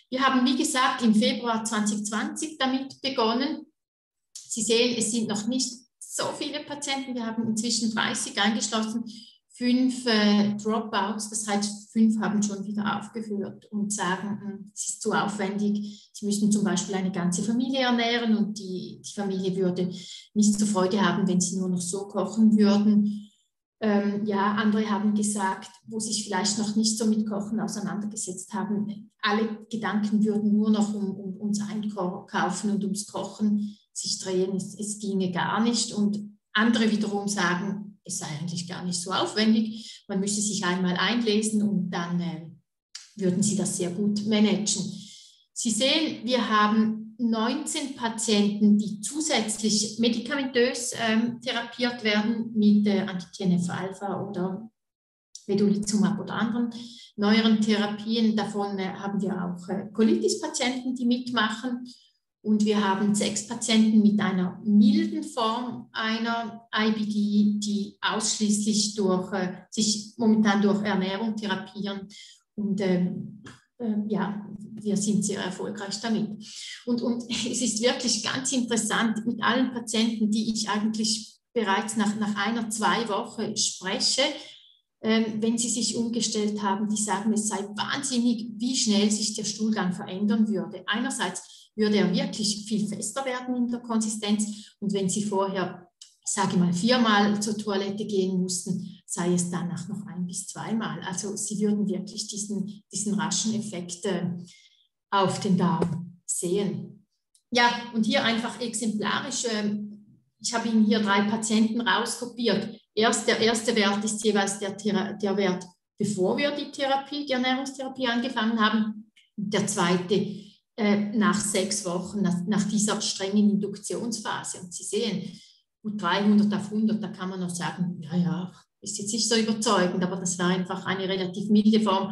Wir haben, wie gesagt, im Februar zwanzig zwanzig damit begonnen. Sie sehen, es sind noch nicht so viele Patienten. Wir haben inzwischen dreißig eingeschlossen, fünf äh, Dropouts, das heißt, fünf haben schon wieder aufgehört und sagen, es ist zu aufwendig. Sie müssen zum Beispiel eine ganze Familie ernähren und die, die Familie würde nicht so Freude haben, wenn sie nur noch so kochen würden. Ähm, ja, andere haben gesagt, wo sich vielleicht noch nicht so mit Kochen auseinandergesetzt haben, alle Gedanken würden nur noch um, um, ums Einkaufen und ums Kochen sich drehen, es, es ginge gar nicht. Und andere wiederum sagen, es sei eigentlich gar nicht so aufwendig, man müsse sich einmal einlesen und dann äh, würden sie das sehr gut managen. Sie sehen, wir haben neunzehn Patienten, die zusätzlich medikamentös ähm, therapiert werden mit äh, Anti-T N F-Alpha oder Vedolizumab oder anderen neueren Therapien. Davon äh, haben wir auch äh, Colitis-Patienten, die mitmachen. Und wir haben sechs Patienten mit einer milden Form einer I B D, die ausschließlich durch, äh, sich momentan durch Ernährung therapieren. Und ähm, äh, ja, wir sind sehr erfolgreich damit. Und, und es ist wirklich ganz interessant, mit allen Patienten, die ich eigentlich bereits nach, nach einer, zwei Wochen spreche, ähm, wenn sie sich umgestellt haben, die sagen, es sei wahnsinnig, wie schnell sich der Stuhlgang verändern würde. Einerseits würde er wirklich viel fester werden in der Konsistenz. Und wenn Sie vorher, sage ich mal, viermal zur Toilette gehen mussten, sei es danach noch ein- bis zweimal. Also Sie würden wirklich diesen, diesen raschen Effekt äh, auf den Darm sehen. Ja, und hier einfach exemplarisch, äh, ich habe Ihnen hier drei Patienten rauskopiert. Erst, der erste Wert ist jeweils der, der Wert, bevor wir die Therapie, die Ernährungstherapie angefangen haben. Der zweite nach sechs Wochen, nach, nach dieser strengen Induktionsphase. Und Sie sehen, gut dreihundert auf hundert, da kann man noch sagen, ja, ja, ist jetzt nicht so überzeugend, aber das war einfach eine relativ milde Form,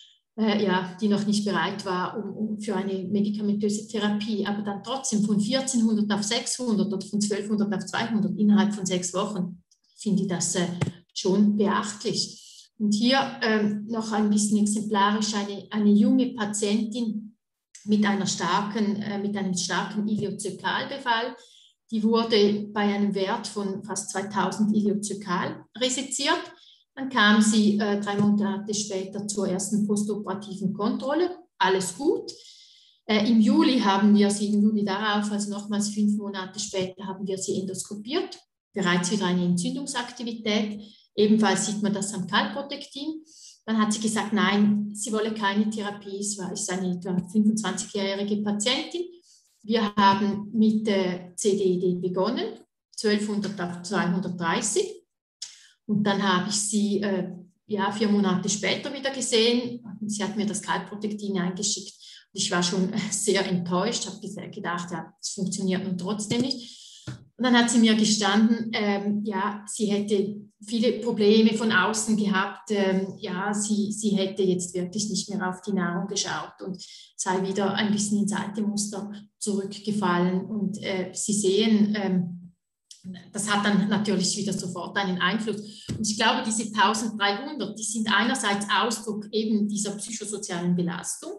äh, ja, die noch nicht bereit war um, um für eine medikamentöse Therapie. Aber dann trotzdem von vierzehnhundert auf sechshundert oder von zwölfhundert auf zweihundert innerhalb von sechs Wochen, finde ich das äh, schon beachtlich. Und hier ähm, noch ein bisschen exemplarisch eine, eine junge Patientin, mit, einer starken, äh, mit einem starken Ileozökalbefall. Die wurde bei einem Wert von fast zweitausend Ileozökal resiziert. Dann kam sie äh, drei Monate später zur ersten postoperativen Kontrolle. Alles gut. Äh, Im Juli haben wir sie, im Juli darauf, also nochmals fünf Monate später, haben wir sie endoskopiert. Bereits wieder eine Entzündungsaktivität. Ebenfalls sieht man das am Calprotectin. Dann hat sie gesagt, nein, sie wolle keine Therapie. Es war ist eine etwa fünfundzwanzigjährige Patientin. Wir haben mit der C D E D begonnen, zwölfhundert auf zweihundertdreißig. Und dann habe ich sie äh, ja, vier Monate später wieder gesehen. Sie hat mir das Calprotectin eingeschickt. Und ich war schon sehr enttäuscht, habe gedacht, ja, es funktioniert nun trotzdem nicht. Und dann hat sie mir gestanden, ähm, ja, sie hätte viele Probleme von außen gehabt. Ähm, ja, sie, sie hätte jetzt wirklich nicht mehr auf die Nahrung geschaut und sei wieder ein bisschen ins alte Muster zurückgefallen. Und äh, Sie sehen, ähm, das hat dann natürlich wieder sofort einen Einfluss. Und ich glaube, diese eintausenddreihundert, die sind einerseits Ausdruck eben dieser psychosozialen Belastung.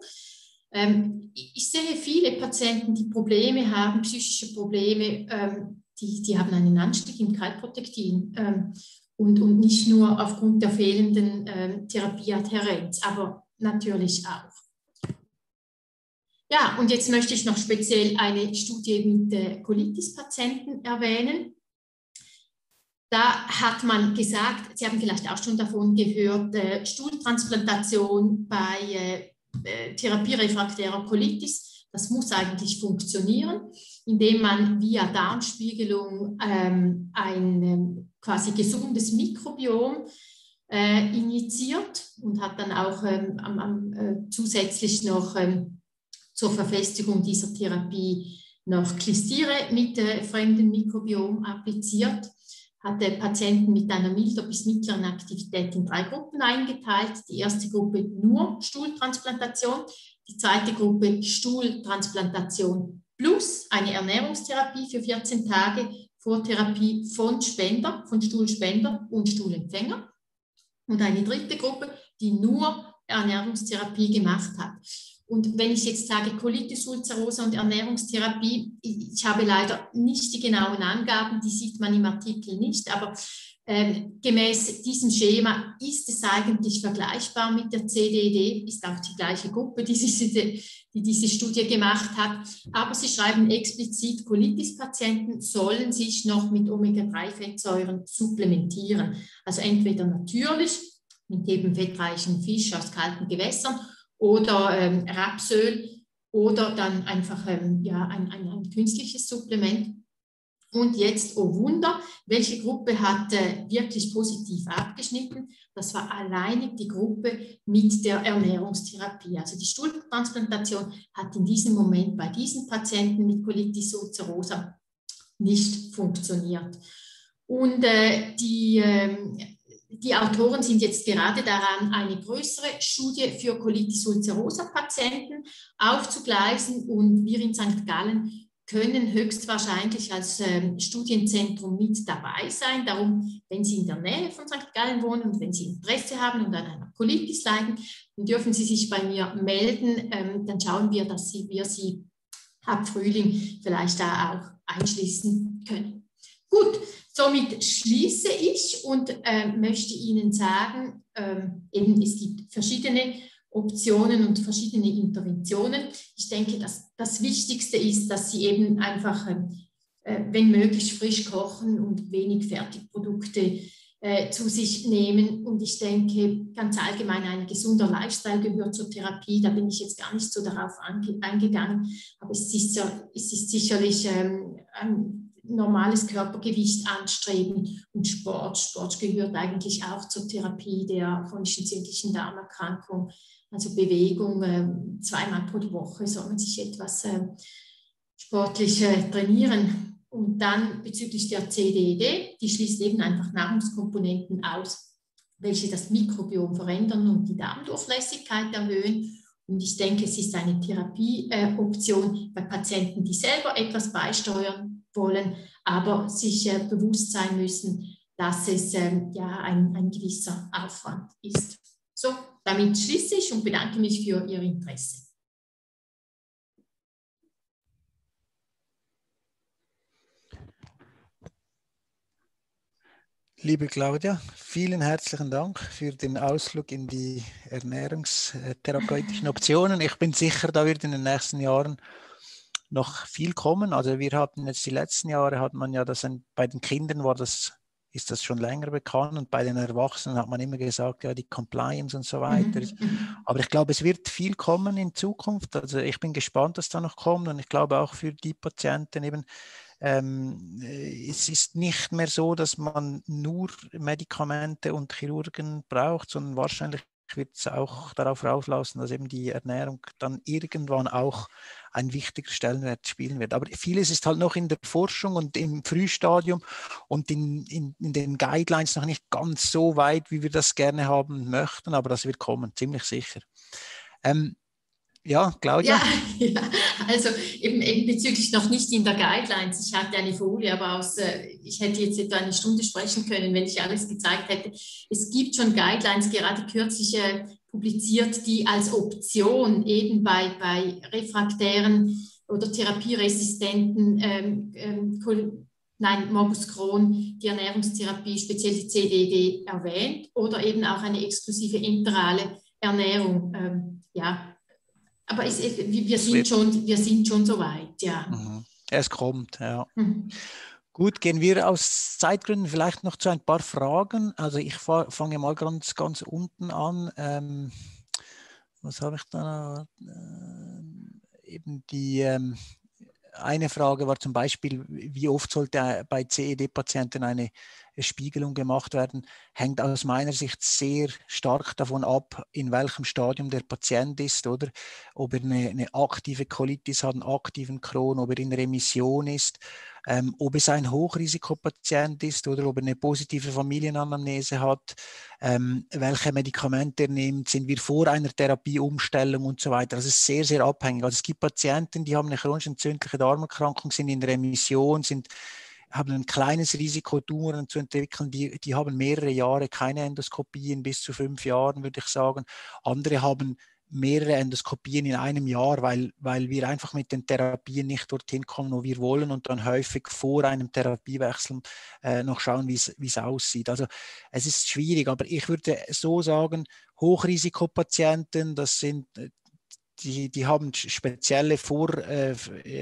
Ähm, ich sehe viele Patienten, die Probleme haben, psychische Probleme, ähm, die, die haben einen Anstieg im Calprotectin ähm, und, und nicht nur aufgrund der fehlenden ähm, Therapieadhärenz, aber natürlich auch. Ja, und jetzt möchte ich noch speziell eine Studie mit äh, Colitis-Patienten erwähnen. Da hat man gesagt, Sie haben vielleicht auch schon davon gehört, äh, Stuhltransplantation bei äh, äh, therapierefraktärer Colitis, das muss eigentlich funktionieren, indem man via Darmspiegelung ähm, ein ähm, quasi gesundes Mikrobiom äh, injiziert und hat dann auch ähm, am, am, äh, zusätzlich noch ähm, zur Verfestigung dieser Therapie noch Klistyre mit äh, fremdem Mikrobiom appliziert, hatte Patienten mit einer milder bis mittleren Aktivität in drei Gruppen eingeteilt. Die erste Gruppe nur Stuhltransplantation, die zweite Gruppe Stuhltransplantation plus eine Ernährungstherapie für vierzehn Tage, Vortherapie von Spender, von Stuhlspender und Stuhlempfänger. Und eine dritte Gruppe, die nur Ernährungstherapie gemacht hat. Und wenn ich jetzt sage Colitis ulcerosa und Ernährungstherapie, ich habe leider nicht die genauen Angaben, die sieht man im Artikel nicht, aber ähm, gemäß diesem Schema ist es eigentlich vergleichbar mit der C D D, ist auch die gleiche Gruppe, die diese, die diese Studie gemacht hat. Aber sie schreiben explizit, Colitis-Patienten sollen sich noch mit Omega drei Fettsäuren supplementieren. Also entweder natürlich mit eben fettreichen Fisch aus kalten Gewässern oder ähm, Rapsöl oder dann einfach ähm, ja, ein, ein, ein künstliches Supplement. Und jetzt, oh Wunder, welche Gruppe hat äh, wirklich positiv abgeschnitten? Das war alleinig die Gruppe mit der Ernährungstherapie. Also die Stuhltransplantation hat in diesem Moment bei diesen Patienten mit Colitis ulcerosa nicht funktioniert. Und äh, die, äh, die Autoren sind jetzt gerade daran, eine größere Studie für Colitis ulcerosa Patienten aufzugleisen, und wir in Sankt Gallen können höchstwahrscheinlich als ähm, Studienzentrum mit dabei sein. Darum, wenn Sie in der Nähe von Sankt Gallen wohnen und wenn Sie Interesse haben und an einer Colitis leiden, dann dürfen Sie sich bei mir melden. Ähm, dann schauen wir, dass Sie, wir Sie ab Frühling vielleicht da auch einschließen können. Gut, somit schließe ich und äh, möchte Ihnen sagen, ähm, eben es gibt verschiedene Optionen und verschiedene Interventionen. Ich denke, dass das Wichtigste ist, dass Sie eben einfach, äh, wenn möglich, frisch kochen und wenig Fertigprodukte äh, zu sich nehmen. Und ich denke, ganz allgemein ein gesunder Lifestyle gehört zur Therapie. Da bin ich jetzt gar nicht so darauf eingegangen. Aber es ist, es ist sicherlich ähm, ein normales Körpergewicht anstreben und Sport. Sport gehört eigentlich auch zur Therapie der chronischen entzündlichen Darmerkrankung. Also Bewegung, äh, zweimal pro Woche soll man sich etwas äh, sportlich äh, trainieren. Und dann bezüglich der C D D, die schließt eben einfach Nahrungskomponenten aus, welche das Mikrobiom verändern und die Darmdurchlässigkeit erhöhen. Und ich denke, es ist eine Therapieoption äh, bei Patienten, die selber etwas beisteuern wollen, aber sich äh, bewusst sein müssen, dass es äh, ja ein, ein gewisser Aufwand ist. So, damit schließe ich und bedanke mich für Ihr Interesse. Liebe Claudia, vielen herzlichen Dank für den Ausflug in die ernährungstherapeutischen Optionen. Ich bin sicher, da wird in den nächsten Jahren noch viel kommen. Also wir hatten jetzt die letzten Jahre, hat man ja das ein, bei den Kindern war das, ist das schon länger bekannt, und bei den Erwachsenen hat man immer gesagt, ja, die Compliance und so weiter. Mhm. Aber ich glaube, es wird viel kommen in Zukunft. Also ich bin gespannt, was da noch kommt, und ich glaube auch für die Patienten eben, ähm, es ist nicht mehr so, dass man nur Medikamente und Chirurgen braucht, sondern wahrscheinlich wird es auch darauf rauslaufen, dass eben die Ernährung dann irgendwann auch ein wichtiger Stellenwert spielen wird. Aber vieles ist halt noch in der Forschung und im Frühstadium und in, in, in den Guidelines noch nicht ganz so weit, wie wir das gerne haben möchten, aber das wird kommen, ziemlich sicher. Ähm, ja, Claudia? Ja, ja, also eben, eben bezüglich noch nicht in der Guidelines. Ich hatte eine Folie, aber aus, äh, ich hätte jetzt etwa eine Stunde sprechen können, wenn ich alles gezeigt hätte. Es gibt schon Guidelines, gerade kürzlich äh, publiziert, die als Option eben bei, bei refraktären oder therapieresistenten ähm, ähm, Nein, Morbus Crohn, die Ernährungstherapie, speziell die C D D erwähnt, oder eben auch eine exklusive enterale Ernährung. Ähm, ja, aber es, wir, sind schon, wir sind schon so weit, ja. Mhm. Es kommt, ja. Mhm. Gut, gehen wir aus Zeitgründen vielleicht noch zu ein paar Fragen. Also ich fange mal ganz, ganz unten an. Ähm, was habe ich da? Äh, eben die ähm, eine Frage war zum Beispiel, wie oft sollte bei C E D-Patienten eine Spiegelung gemacht werden, hängt aus meiner Sicht sehr stark davon ab, in welchem Stadium der Patient ist, oder ob er eine, eine aktive Colitis hat, einen aktiven Crohn, ob er in Remission ist, ähm, ob es ein Hochrisikopatient ist oder ob er eine positive Familienanamnese hat, ähm, welche Medikamente er nimmt, sind wir vor einer Therapieumstellung und so weiter. Das ist sehr, sehr abhängig. Also es gibt Patienten, die haben eine chronisch entzündliche Darmerkrankung, sind in Remission, sind haben ein kleines Risiko, Tumoren zu entwickeln, die, die haben mehrere Jahre keine Endoskopien, bis zu fünf Jahren, würde ich sagen. Andere haben mehrere Endoskopien in einem Jahr, weil, weil wir einfach mit den Therapien nicht dorthin kommen, wo wir wollen und dann häufig vor einem Therapiewechsel äh, noch schauen, wie es aussieht. Also es ist schwierig, aber ich würde so sagen, Hochrisikopatienten, das sind Die, die haben spezielle Vor, äh,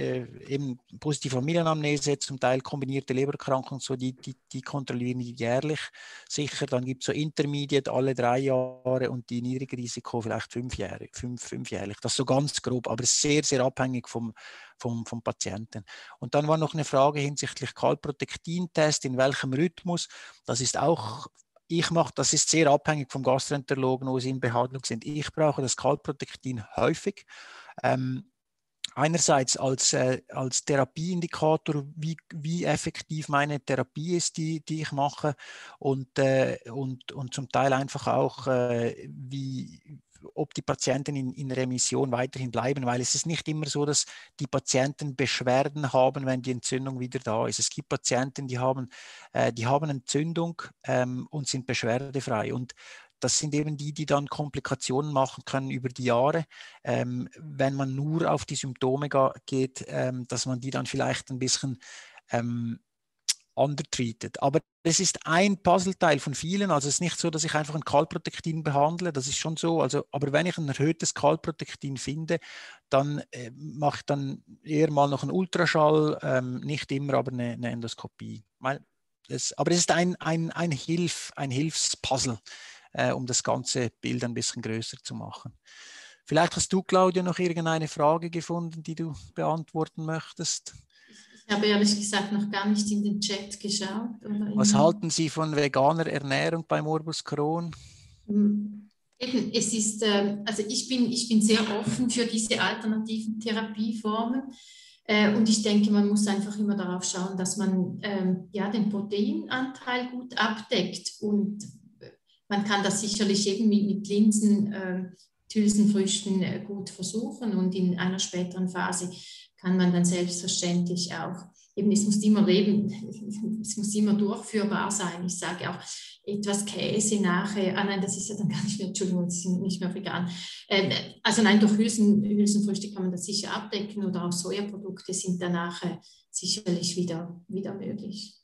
eben positive Familienanamnese, zum Teil kombinierte Lebererkrankungen, so die, die, die kontrollieren die jährlich sicher. Dann gibt es so Intermediate alle drei Jahre und die Niedrigrisiko vielleicht fünfjährig, fünf, fünfjährlich. Das ist so ganz grob, aber sehr, sehr abhängig vom, vom, vom Patienten. Und dann war noch eine Frage hinsichtlich Kalprotektintest, in welchem Rhythmus. Das ist auch Ich mache, das ist sehr abhängig vom Gastroenterologen, wo sie in Behandlung sind. Ich brauche das Kalprotektin häufig. Ähm, einerseits als, äh, als Therapieindikator, wie, wie effektiv meine Therapie ist, die, die ich mache, und, äh, und, und zum Teil einfach auch, äh, wie, ob die Patienten in, in Remission weiterhin bleiben, weil es ist nicht immer so, dass die Patienten Beschwerden haben, wenn die Entzündung wieder da ist. Es gibt Patienten, die haben, äh, die haben Entzündung ähm, und sind beschwerdefrei, und das sind eben die, die dann Komplikationen machen können über die Jahre, ähm, wenn man nur auf die Symptome geht, ähm, dass man die dann vielleicht ein bisschen ähm, undertreated. Aber es ist ein Puzzleteil von vielen. Also es ist nicht so, dass ich einfach ein Kalprotektin behandle, das ist schon so. Also, aber wenn ich ein erhöhtes Kalprotektin finde, dann äh, mache ich dann eher mal noch einen Ultraschall, ähm, nicht immer, aber eine, eine Endoskopie. Weil das, aber es ist ein, ein, ein, Hilf, ein Hilfspuzzle, äh, um das ganze Bild ein bisschen größer zu machen. Vielleicht hast du, Claudia, noch irgendeine Frage gefunden, die du beantworten möchtest? Ich habe ehrlich gesagt noch gar nicht in den Chat geschaut. Oder Was halten Sie von veganer Ernährung bei Morbus Crohn? Eben, es ist, also ich bin, ich bin sehr offen für diese alternativen Therapieformen. Und ich denke, man muss einfach immer darauf schauen, dass man ähm, ja, den Proteinanteil gut abdeckt. Und man kann das sicherlich eben mit, mit Linsen, äh, Hülsenfrüchten äh, gut versuchen. Und in einer späteren Phase kann man dann selbstverständlich auch, eben es muss immer leben, es muss immer durchführbar sein. Ich sage auch, etwas Käse nachher, ah nein, das ist ja dann gar nicht mehr, Entschuldigung, das sind nicht mehr vegan. Äh, also nein, durch Hülsen, Hülsenfrüchte kann man das sicher abdecken, oder auch Sojaprodukte sind danach äh, sicherlich wieder, wieder möglich.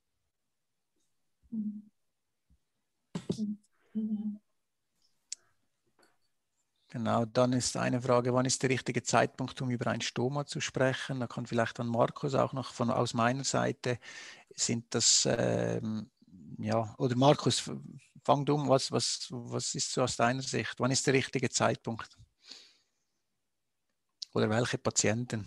Genau, dann ist eine Frage, wann ist der richtige Zeitpunkt, um über ein Stoma zu sprechen? Da kann vielleicht dann Markus auch noch von aus meiner Seite, sind das, ähm, ja, oder Markus, fang du um, was, was, was ist so aus deiner Sicht? Wann ist der richtige Zeitpunkt? Oder welche Patienten?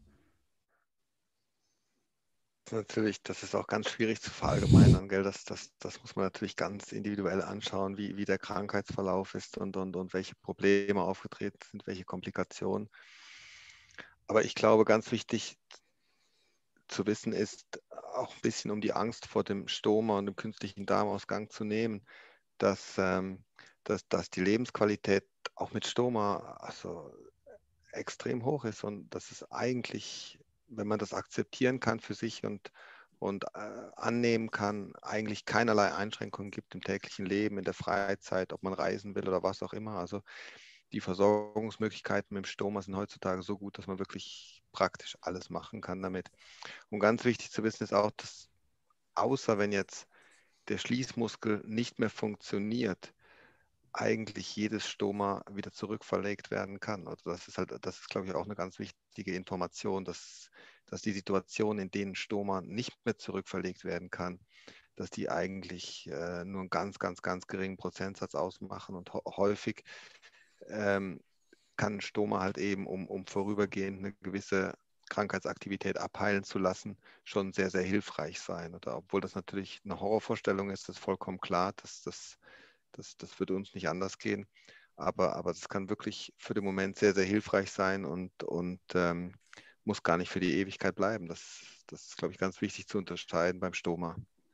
Natürlich, das ist auch ganz schwierig zu verallgemeinern, gell? Das, das, das muss man natürlich ganz individuell anschauen, wie, wie der Krankheitsverlauf ist und, und, und welche Probleme aufgetreten sind, welche Komplikationen. Aber ich glaube, ganz wichtig zu wissen ist, auch ein bisschen um die Angst vor dem Stoma und dem künstlichen Darmausgang zu nehmen, dass, ähm, dass, dass die Lebensqualität auch mit Stoma also extrem hoch ist und dass es eigentlich, wenn man das akzeptieren kann für sich und, und äh, annehmen kann, eigentlich keinerlei Einschränkungen gibt im täglichen Leben, in der Freizeit, ob man reisen will oder was auch immer. Also die Versorgungsmöglichkeiten mit dem Stoma sind heutzutage so gut, dass man wirklich praktisch alles machen kann damit. Und ganz wichtig zu wissen ist auch, dass außer wenn jetzt der Schließmuskel nicht mehr funktioniert, eigentlich jedes Stoma wieder zurückverlegt werden kann. Also das ist halt, das ist, glaube ich, auch eine ganz wichtige Information, dass, dass die Situation, in denen Stoma nicht mehr zurückverlegt werden kann, dass die eigentlich äh, nur einen ganz, ganz, ganz geringen Prozentsatz ausmachen und häufig ähm, kann ein Stoma halt eben, um, um vorübergehend eine gewisse Krankheitsaktivität abheilen zu lassen, schon sehr, sehr hilfreich sein. Oder obwohl das natürlich eine Horrorvorstellung ist, ist vollkommen klar, dass das Das, das würde uns nicht anders gehen, aber, aber das kann wirklich für den Moment sehr, sehr hilfreich sein und, und ähm, muss gar nicht für die Ewigkeit bleiben. Das, das ist, glaube ich, ganz wichtig zu unterscheiden beim Stoma.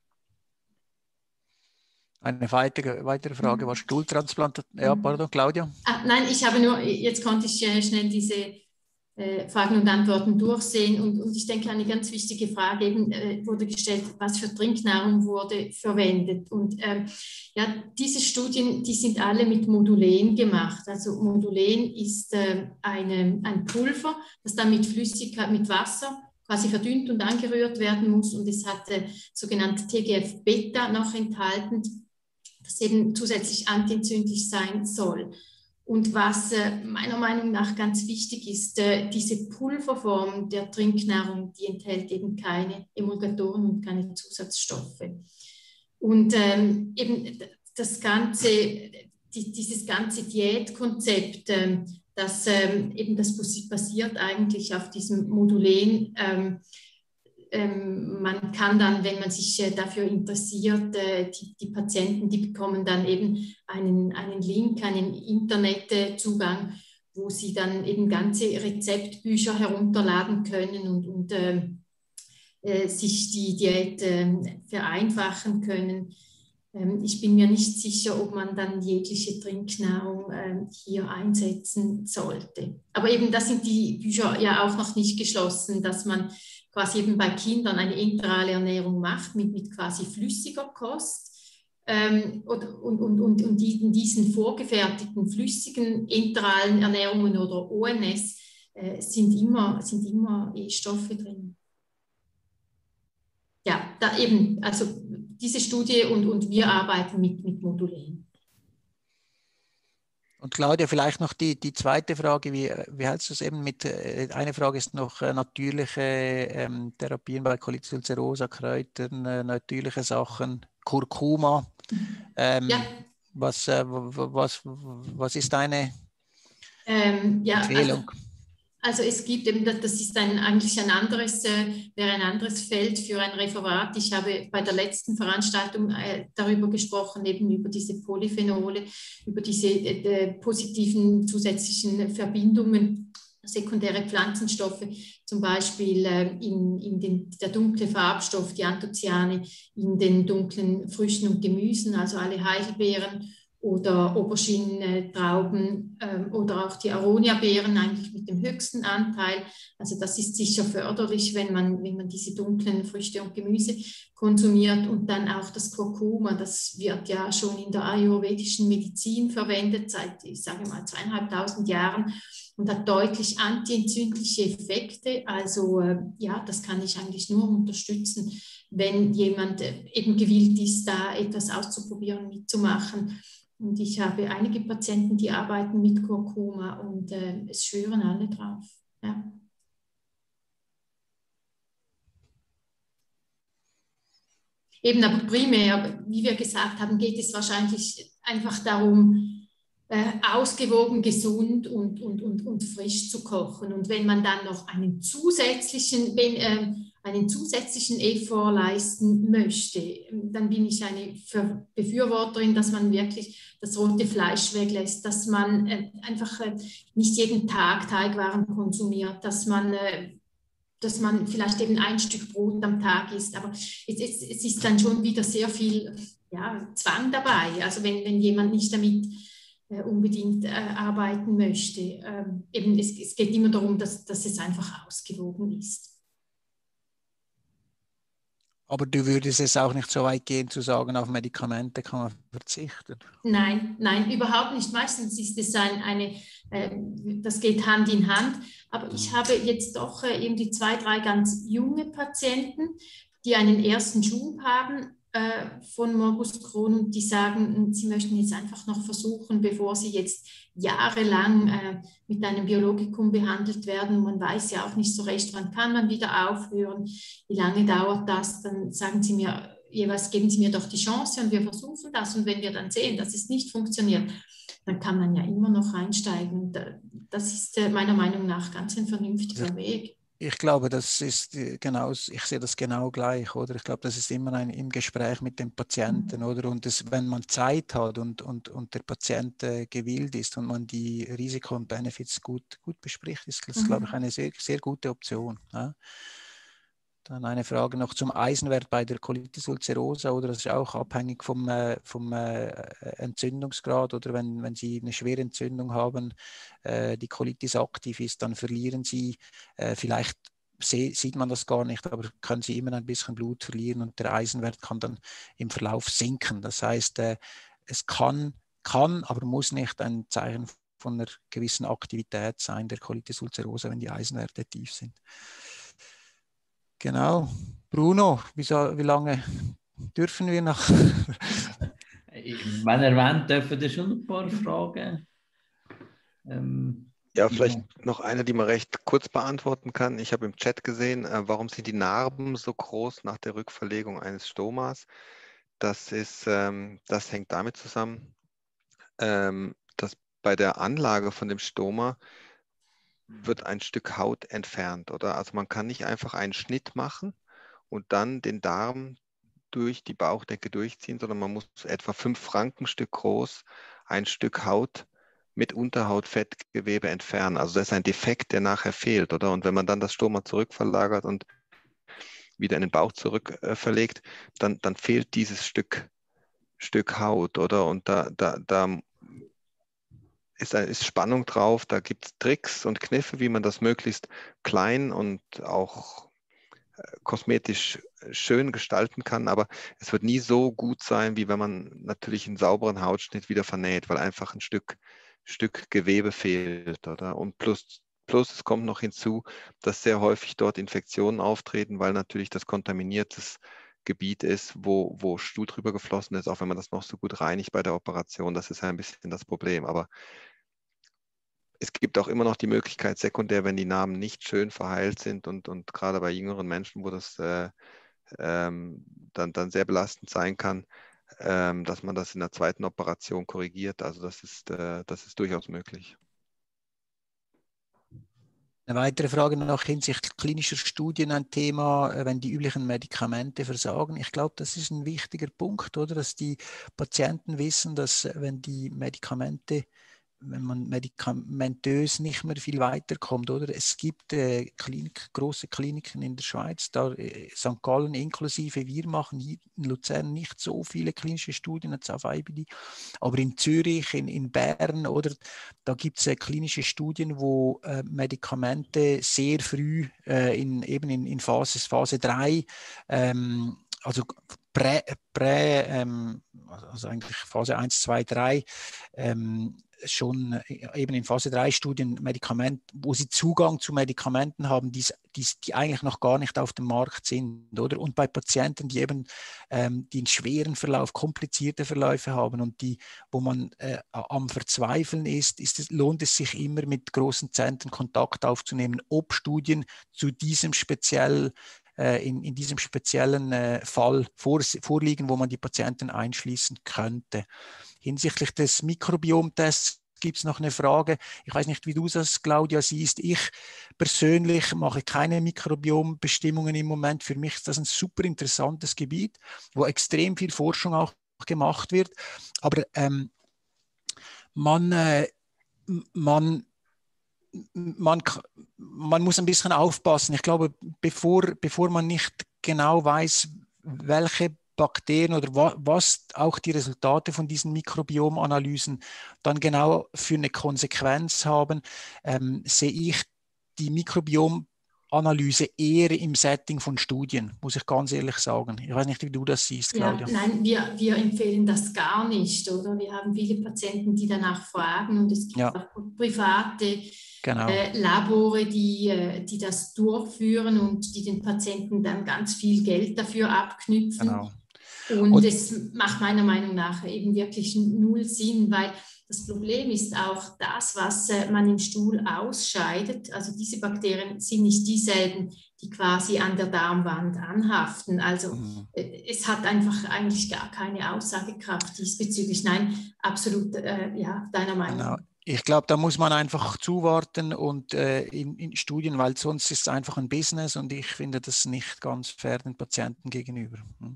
Eine weitere, weitere Frage war Stuhltransplantation. Ja, pardon, Claudia? Ah, nein, ich habe nur, jetzt konnte ich schnell diese äh, Fragen und Antworten durchsehen. Und, und ich denke, eine ganz wichtige Frage eben, äh, wurde gestellt, was für Trinknahrung wurde verwendet. Und ähm, ja, diese Studien, die sind alle mit Modulen gemacht. Also Modulen ist äh, eine, ein Pulver, das dann mit Flüssigkeit, mit Wasser quasi verdünnt und angerührt werden muss. Und es hat äh, sogenannte T G F Beta noch enthalten, das eben zusätzlich antientzündlich sein soll. Und was äh, meiner Meinung nach ganz wichtig ist, äh, diese Pulverform der Trinknahrung, die enthält eben keine Emulgatoren und keine Zusatzstoffe. Und ähm, eben das ganze, die, dieses ganze Diätkonzept, ähm, das ähm, eben das basiert eigentlich auf diesem Modulen. Ähm, ähm, man kann dann, wenn man sich äh, dafür interessiert, äh, die, die Patienten, die bekommen dann eben einen, einen Link, einen Internetzugang, wo sie dann eben ganze Rezeptbücher herunterladen können und, und äh, äh, sich die Diät äh, vereinfachen können. Ähm, ich bin mir nicht sicher, ob man dann jegliche Trinknahrung äh, hier einsetzen sollte. Aber eben, da sind die Bücher ja auch noch nicht geschlossen, dass man quasi eben bei Kindern eine enterale Ernährung macht mit, mit quasi flüssiger Kost. Ähm, und, und, und, und, und die, in diesen vorgefertigten flüssigen enteralen Ernährungen oder O N S äh, sind immer, sind immer E-Stoffe drin. Ja, da eben, also diese Studie und, und wir arbeiten mit, mit Modulen. Und Claudia, vielleicht noch die, die zweite Frage, wie, wie hältst du es eben mit, eine Frage ist noch äh, natürliche ähm, Therapien bei Colitis ulcerosa, Kräutern, äh, natürliche Sachen, Kurkuma. Ähm, ja. was, äh, was, was ist deine ähm, ja, Empfehlung? Also, Also es gibt eben, das ist ein, eigentlich ein anderes, äh, wäre ein anderes Feld für ein Referat. Ich habe bei der letzten Veranstaltung äh, darüber gesprochen, eben über diese Polyphenole, über diese äh, positiven zusätzlichen Verbindungen, sekundäre Pflanzenstoffe, zum Beispiel äh, in, in den, der dunkle Farbstoff, die Anthocyane, in den dunklen Früchten und Gemüsen, also alle Heidelbeeren oder Auberginen, Trauben ähm, oder auch die Aronia-Beeren eigentlich mit dem höchsten Anteil. Also das ist sicher förderlich, wenn man, wenn man diese dunklen Früchte und Gemüse konsumiert. Und dann auch das Kurkuma, das wird ja schon in der ayurvedischen Medizin verwendet, seit, ich sage mal, zweieinhalbtausend Jahren und hat deutlich antientzündliche Effekte. Also äh, ja, das kann ich eigentlich nur unterstützen, wenn jemand äh, eben gewillt ist, da etwas auszuprobieren, mitzumachen. Und ich habe einige Patienten, die arbeiten mit Kurkuma und äh, es schwören alle drauf. Ja. Eben, aber primär, wie wir gesagt haben, geht es wahrscheinlich einfach darum, äh, ausgewogen, gesund und, und, und, und frisch zu kochen. Und wenn man dann noch einen zusätzlichen, äh, einen zusätzlichen Effort leisten möchte, dann bin ich eine Befürworterin, dass man wirklich das rote Fleisch weglässt, dass man äh, einfach äh, nicht jeden Tag Teigwaren konsumiert, dass man äh, dass man vielleicht eben ein Stück Brot am Tag isst. Aber es, es, es ist dann schon wieder sehr viel ja, Zwang dabei. Also wenn, wenn jemand nicht damit äh, unbedingt äh, arbeiten möchte. Ähm, eben es, es geht immer darum, dass, dass es einfach ausgewogen ist. Aber du würdest es auch nicht so weit gehen, zu sagen, auf Medikamente kann man verzichten? Nein, nein, überhaupt nicht. Meistens ist es ein, eine, äh, das geht Hand in Hand. Aber ich habe jetzt doch äh, irgendwie zwei, drei ganz junge Patienten, die einen ersten Schub haben äh, von Morbus Crohn und die sagen, sie möchten jetzt einfach noch versuchen, bevor sie jetzt jahrelang äh, mit einem Biologikum behandelt werden. Man weiß ja auch nicht so recht, wann kann man wieder aufhören, wie lange dauert das. Dann sagen sie mir, jeweils geben Sie mir doch die Chance und wir versuchen das. Und wenn wir dann sehen, dass es nicht funktioniert, dann kann man ja immer noch einsteigen. Das ist meiner Meinung nach ganz ein vernünftiger ich, Weg. Ich glaube, das ist genau, ich sehe das genau gleich, oder? Ich glaube, das ist immer ein im Gespräch mit dem Patienten, Mhm. oder? Und das, wenn man Zeit hat und, und, und der Patient äh, gewillt ist und man die Risiken und Benefits gut, gut bespricht, ist das, mhm. glaube ich, eine sehr, sehr gute Option. Ja? Dann eine Frage noch zum Eisenwert bei der Colitis ulcerosa, oder das ist auch abhängig vom, äh, vom äh, Entzündungsgrad, oder wenn, wenn Sie eine schwere Entzündung haben, äh, die Colitis aktiv ist, dann verlieren Sie äh, vielleicht, sieht man das gar nicht, aber können Sie immer ein bisschen Blut verlieren und der Eisenwert kann dann im Verlauf sinken. Das heißt, äh, es kann, kann, aber muss nicht ein Zeichen von einer gewissen Aktivität sein, der Colitis ulcerosa, wenn die Eisenwerte tief sind. Genau. Bruno, wie, so, wie lange dürfen wir noch? Wenn erwähnt, dürfen wir schon ein paar Fragen. Ähm, ja, vielleicht ja. noch eine, die man recht kurz beantworten kann. Ich habe im Chat gesehen, äh, warum sind die Narben so groß nach der Rückverlegung eines Stomas? Das, ist, ähm, das hängt damit zusammen, ähm, dass bei der Anlage von dem Stoma wird ein Stück Haut entfernt, oder? Also man kann nicht einfach einen Schnitt machen und dann den Darm durch die Bauchdecke durchziehen, sondern man muss etwa fünf Frankenstück groß ein Stück Haut mit Unterhautfettgewebe entfernen. Also das ist ein Defekt, der nachher fehlt, oder? Und wenn man dann das Stoma zurückverlagert und wieder in den Bauch zurück äh, verlegt, dann, dann fehlt dieses Stück, Stück Haut, oder? Und da, da, da ist, ist Spannung drauf, da gibt es Tricks und Kniffe, wie man das möglichst klein und auch kosmetisch schön gestalten kann, aber es wird nie so gut sein, wie wenn man natürlich einen sauberen Hautschnitt wieder vernäht, weil einfach ein Stück, Stück Gewebe fehlt, oder? Und plus, plus es kommt noch hinzu, dass sehr häufig dort Infektionen auftreten, weil natürlich das kontaminiertes Gebiet ist, wo, wo Stuhl drüber geflossen ist, auch wenn man das noch so gut reinigt bei der Operation. Das ist ein bisschen das Problem, aber es gibt auch immer noch die Möglichkeit sekundär, wenn die Narben nicht schön verheilt sind und, und gerade bei jüngeren Menschen, wo das äh, ähm, dann, dann sehr belastend sein kann, ähm, dass man das in der zweiten Operation korrigiert. Also das ist, äh, das ist durchaus möglich. Eine weitere Frage noch hinsichtlich klinischer Studien, ein Thema, wenn die üblichen Medikamente versagen. Ich glaube, das ist ein wichtiger Punkt, oder? Dass die Patienten wissen, dass wenn die Medikamente, wenn man medikamentös nicht mehr viel weiterkommt, oder? Es gibt äh, Klinik, große Kliniken in der Schweiz, da äh, Sankt Gallen inklusive, wir machen hier in Luzern nicht so viele klinische Studien jetzt auf I B D, aber in Zürich, in, in Bern, oder, da gibt es äh, klinische Studien, wo äh, Medikamente sehr früh äh, in, eben in, in Phase, Phase drei, ähm, also Prä, Prä ähm, also eigentlich Phase eins, zwei, drei, ähm, schon eben in Phase drei Studien Medikament, wo sie Zugang zu Medikamenten haben, die, die, die eigentlich noch gar nicht auf dem Markt sind, oder? Und bei Patienten, die eben ähm, die einen schweren Verlauf, komplizierte Verläufe haben und die, wo man äh, am Verzweifeln ist, ist es, lohnt es sich immer mit großen Zentren Kontakt aufzunehmen, ob Studien zu diesem speziell In, in diesem speziellen äh, Fall vor, vorliegen, wo man die Patienten einschließen könnte. Hinsichtlich des Mikrobiomtests gibt es noch eine Frage. Ich weiß nicht, wie du das, Claudia, siehst. Ich persönlich mache keine Mikrobiombestimmungen im Moment. Für mich ist das ein super interessantes Gebiet, wo extrem viel Forschung auch gemacht wird. Aber ähm, man, äh, man Man, man muss ein bisschen aufpassen. Ich glaube, bevor, bevor man nicht genau weiß, welche Bakterien oder wa, was auch die Resultate von diesen Mikrobiomanalysen dann genau für eine Konsequenz haben, ähm, sehe ich die Mikrobiomanalyse eher im Setting von Studien, muss ich ganz ehrlich sagen. Ich weiß nicht, wie du das siehst, Claudia. Ja, nein, wir, wir empfehlen das gar nicht, oder? Wir haben viele Patienten, die danach fragen und es gibt ja auch private Genau. Äh, Labore, die, äh, die das durchführen und die den Patienten dann ganz viel Geld dafür abknüpfen. Genau. Und, und es macht meiner Meinung nach eben wirklich null Sinn, weil das Problem ist auch das, was äh, man im Stuhl ausscheidet. Also diese Bakterien sind nicht dieselben, die quasi an der Darmwand anhaften. Also mhm. äh, es hat einfach eigentlich gar keine Aussagekraft diesbezüglich. Nein, absolut, äh, ja, deiner Meinung. Genau. Ich glaube, da muss man einfach zuwarten und äh, in, in Studien, weil sonst ist es einfach ein Business und ich finde das nicht ganz fair den Patienten gegenüber. Hm.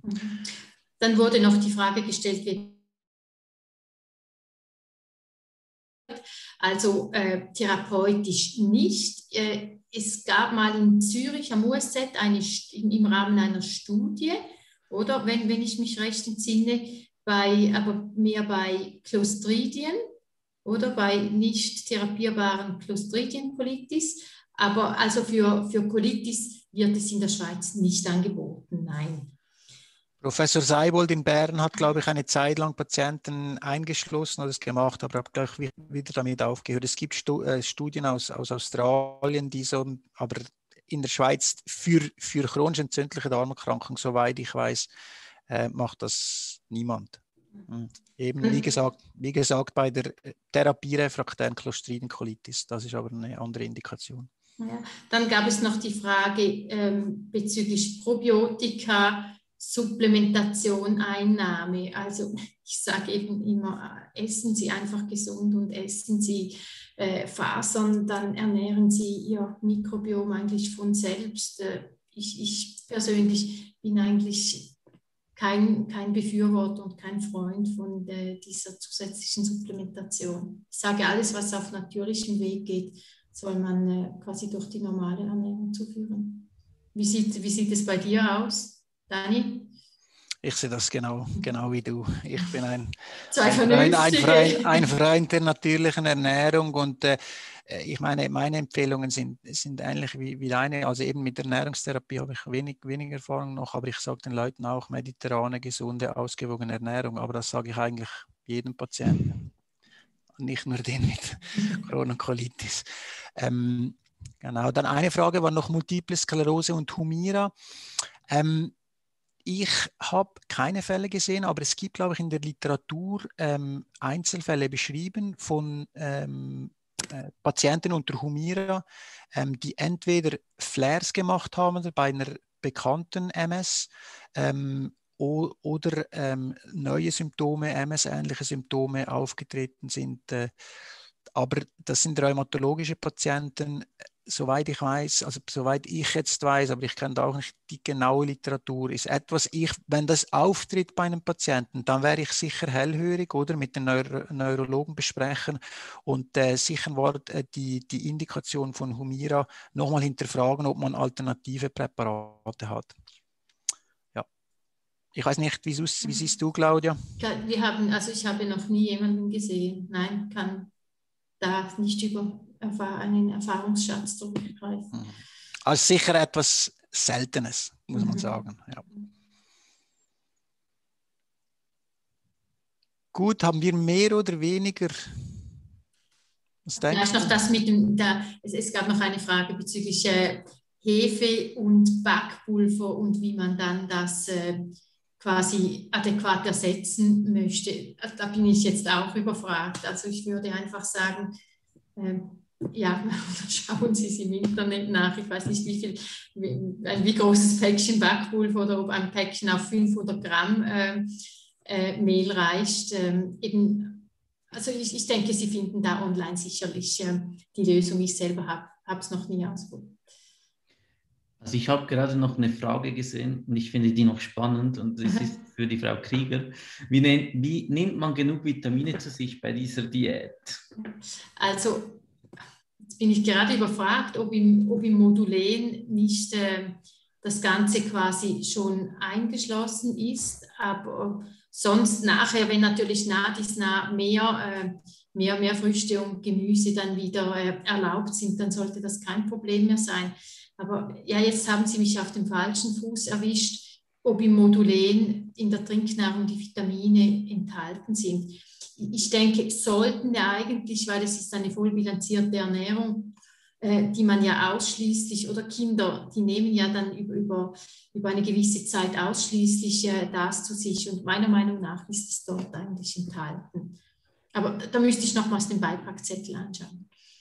Dann wurde noch die Frage gestellt, also äh, therapeutisch nicht. Äh, es gab mal in Zürich am U S Z eine, im Rahmen einer Studie, oder wenn, wenn ich mich recht entsinne, bei, aber mehr bei Clostridien oder bei nicht therapierbaren Clostridium-Colitis. Aber also für, für Colitis wird es in der Schweiz nicht angeboten, nein. Professor Seibold in Bern hat, glaube ich, eine Zeit lang Patienten eingeschlossen oder es gemacht, aber hat gleich wieder damit aufgehört. Es gibt Studien aus, aus Australien, die so, aber in der Schweiz für, für chronisch entzündliche Darmerkrankungen, soweit ich weiß, äh, macht das niemand. Mhm. Eben, wie gesagt, wie gesagt, bei der therapierefraktären Clostridium-Colitis, das ist aber eine andere Indikation. Ja, dann gab es noch die Frage ähm, bezüglich Probiotika, Supplementation, Einnahme. Also ich sage eben immer, essen Sie einfach gesund und essen Sie äh, Fasern, dann ernähren Sie Ihr Mikrobiom eigentlich von selbst. Äh, ich, ich persönlich bin eigentlich kein, kein Befürworter und kein Freund von äh, dieser zusätzlichen Supplementation. Ich sage, alles, was auf natürlichem Weg geht, soll man äh, quasi durch die normale Ernährung zuführen. Wie sieht, wie sieht es bei dir aus, Dani? Ich sehe das genau, genau wie du. Ich bin ein, Zwei ein, Freund, ein, Freund, ein Freund der natürlichen Ernährung und äh, ich meine, meine Empfehlungen sind, sind ähnlich wie, wie deine. Also eben mit Ernährungstherapie habe ich wenig, wenig Erfahrung noch, aber ich sage den Leuten auch mediterrane, gesunde, ausgewogene Ernährung. Aber das sage ich eigentlich jedem Patienten, nicht nur den mit Chronokolitis. Ähm, genau, dann eine Frage war noch Multiple Sklerose und Humira. Ähm, Ich habe keine Fälle gesehen, aber es gibt, glaube ich, in der Literatur ähm, Einzelfälle beschrieben von ähm, äh, Patienten unter Humira, ähm, die entweder Flares gemacht haben bei einer bekannten M S ähm, o- oder ähm, neue Symptome, M S-ähnliche Symptome aufgetreten sind. Äh, aber das sind rheumatologische Patienten, soweit ich weiß, also soweit ich jetzt weiß, aber ich kenne auch nicht die genaue Literatur, ist etwas, ich, wenn das auftritt bei einem Patienten, dann wäre ich sicher hellhörig oder mit den Neuro Neurologen besprechen und äh, sicher Wort äh, die, die Indikation von Humira nochmal hinterfragen, ob man alternative Präparate hat. Ja. Ich weiß nicht, wie, wie siehst du, Claudia? Wir haben, also ich habe noch nie jemanden gesehen. Nein, kann da nicht über einen Erfahrungsschatz zurückgreifen. Also sicher etwas Seltenes, muss man sagen. Ja. Gut, haben wir mehr oder weniger? Was denkst Vielleicht du? noch das mit dem, da, es, es gab noch eine Frage bezüglich äh, Hefe und Backpulver und wie man dann das äh, quasi adäquat ersetzen möchte. Da bin ich jetzt auch überfragt. Also ich würde einfach sagen, äh, ja, schauen Sie es im Internet nach. Ich weiß nicht, wie viel, wie, ein wie großes Päckchen Backpulver oder ob ein Päckchen auf fünfhundert Gramm äh, äh, Mehl reicht. Ähm, eben, also ich, ich denke, Sie finden da online sicherlich äh, die Lösung. Ich selber habe es noch nie ausprobiert. Also ich habe gerade noch eine Frage gesehen und ich finde die noch spannend und das ist für die Frau Krieger. Wie, ne, wie nimmt man genug Vitamine zu sich bei dieser Diät? Also jetzt bin ich gerade überfragt, ob im, ob im Modulen nicht äh, das Ganze quasi schon eingeschlossen ist, aber sonst nachher, wenn natürlich nah dies nah mehr, äh, mehr, mehr Früchte und Gemüse dann wieder äh, erlaubt sind, dann sollte das kein Problem mehr sein. Aber ja, jetzt haben Sie mich auf dem falschen Fuß erwischt, ob im Modulen in der Trinknahrung die Vitamine enthalten sind. Ich denke, sollten ja eigentlich, weil es ist eine vollbilanzierte Ernährung, äh, die man ja ausschließlich, oder Kinder, die nehmen ja dann über, über, über eine gewisse Zeit ausschließlich äh, das zu sich. Und meiner Meinung nach ist es dort eigentlich enthalten. Aber da müsste ich nochmals den Beipackzettel anschauen.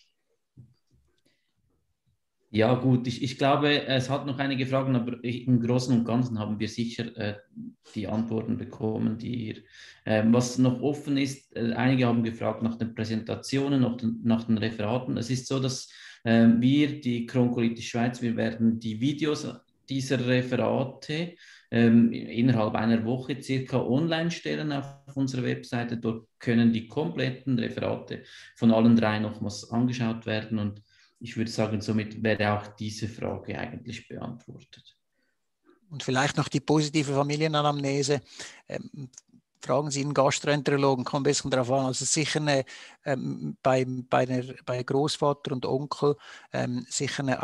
Ja gut, ich, ich glaube, es hat noch einige Fragen, aber im Großen und Ganzen haben wir sicher äh, die Antworten bekommen, die ihr, äh, was noch offen ist, äh, einige haben gefragt nach den Präsentationen, nach den, nach den Referaten. Es ist so, dass äh, wir, die Chronkolitis Schweiz, wir werden die Videos dieser Referate ähm, innerhalb einer Woche circa online stellen auf unserer Webseite. Dort können die kompletten Referate von allen drei nochmals angeschaut werden und ich würde sagen, somit wäre auch diese Frage eigentlich beantwortet. Und vielleicht noch die positive Familienanamnese. Ähm, fragen Sie einen Gastroenterologen, kommt ein bisschen darauf an. Also sicher eine, ähm, bei, bei, einer, bei Großvater und Onkel ähm, sicher eine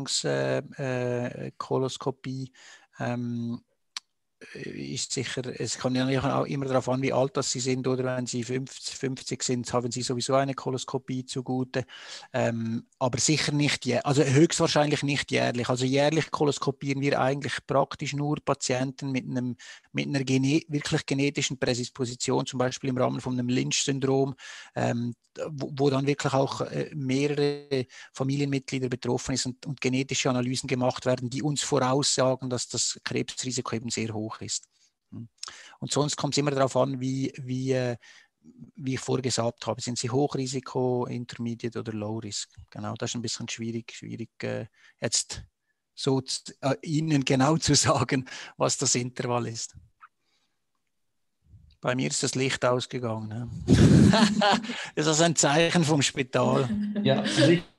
Ausgangskoloskopie. Äh, ähm, ist sicher, es kommt ja auch immer darauf an, wie alt das sie sind, oder wenn sie fünfzig, fünfzig sind, haben sie sowieso eine Koloskopie zugute, ähm, aber sicher nicht, also höchstwahrscheinlich nicht jährlich. Also jährlich koloskopieren wir eigentlich praktisch nur Patienten mit, einem, mit einer gene wirklich genetischen Prädisposition, zum Beispiel im Rahmen von einem Lynch-Syndrom, ähm, wo, wo dann wirklich auch äh, mehrere Familienmitglieder betroffen sind und, und genetische Analysen gemacht werden, die uns voraussagen, dass das Krebsrisiko eben sehr hoch ist. Und sonst kommt es immer darauf an, wie, wie, wie ich vorher gesagt habe, sind sie Hochrisiko, Intermediate oder Low Risk. Genau, das ist ein bisschen schwierig, schwierig äh, jetzt so zu, äh, Ihnen genau zu sagen, was das Intervall ist. Bei mir ist das Licht ausgegangen. Ne? Das ist ein Zeichen vom Spital. Ja, also ich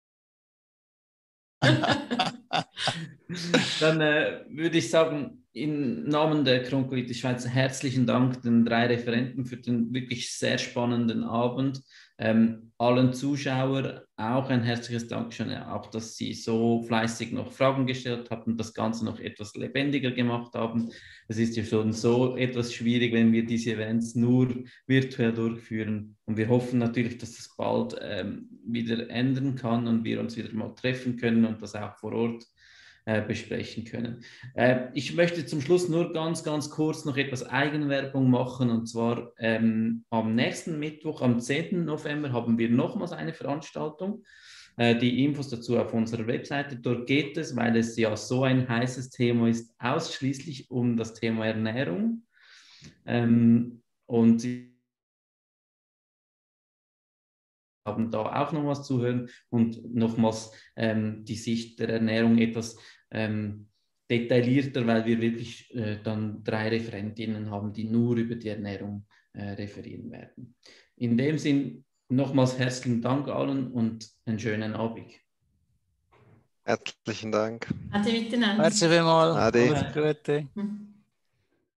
Dann äh, würde ich sagen, im Namen der Kronkolitis Schweiz herzlichen Dank den drei Referenten für den wirklich sehr spannenden Abend. Ähm, allen Zuschauern auch ein herzliches Dankeschön, auch dass Sie so fleißig noch Fragen gestellt haben und das Ganze noch etwas lebendiger gemacht haben. Es ist ja schon so etwas schwierig, wenn wir diese Events nur virtuell durchführen. Und wir hoffen natürlich, dass das bald ähm, wieder ändern kann und wir uns wieder mal treffen können und das auch vor Ort besprechen können. Äh, ich möchte zum Schluss nur ganz, ganz kurz noch etwas Eigenwerbung machen und zwar ähm, am nächsten Mittwoch, am zehnten November, haben wir nochmals eine Veranstaltung. Äh, die Infos dazu auf unserer Webseite. Dort geht es, weil es ja so ein heißes Thema ist, ausschließlich um das Thema Ernährung. Ähm, und haben da auch noch was zu hören und nochmals ähm, die Sicht der Ernährung etwas ähm, detaillierter, weil wir wirklich äh, dann drei Referentinnen haben, die nur über die Ernährung äh, referieren werden. In dem Sinn nochmals herzlichen Dank allen und einen schönen Abend. Herzlichen Dank. Ade miteinander. Merci vielmals. Ade. Alles Gute.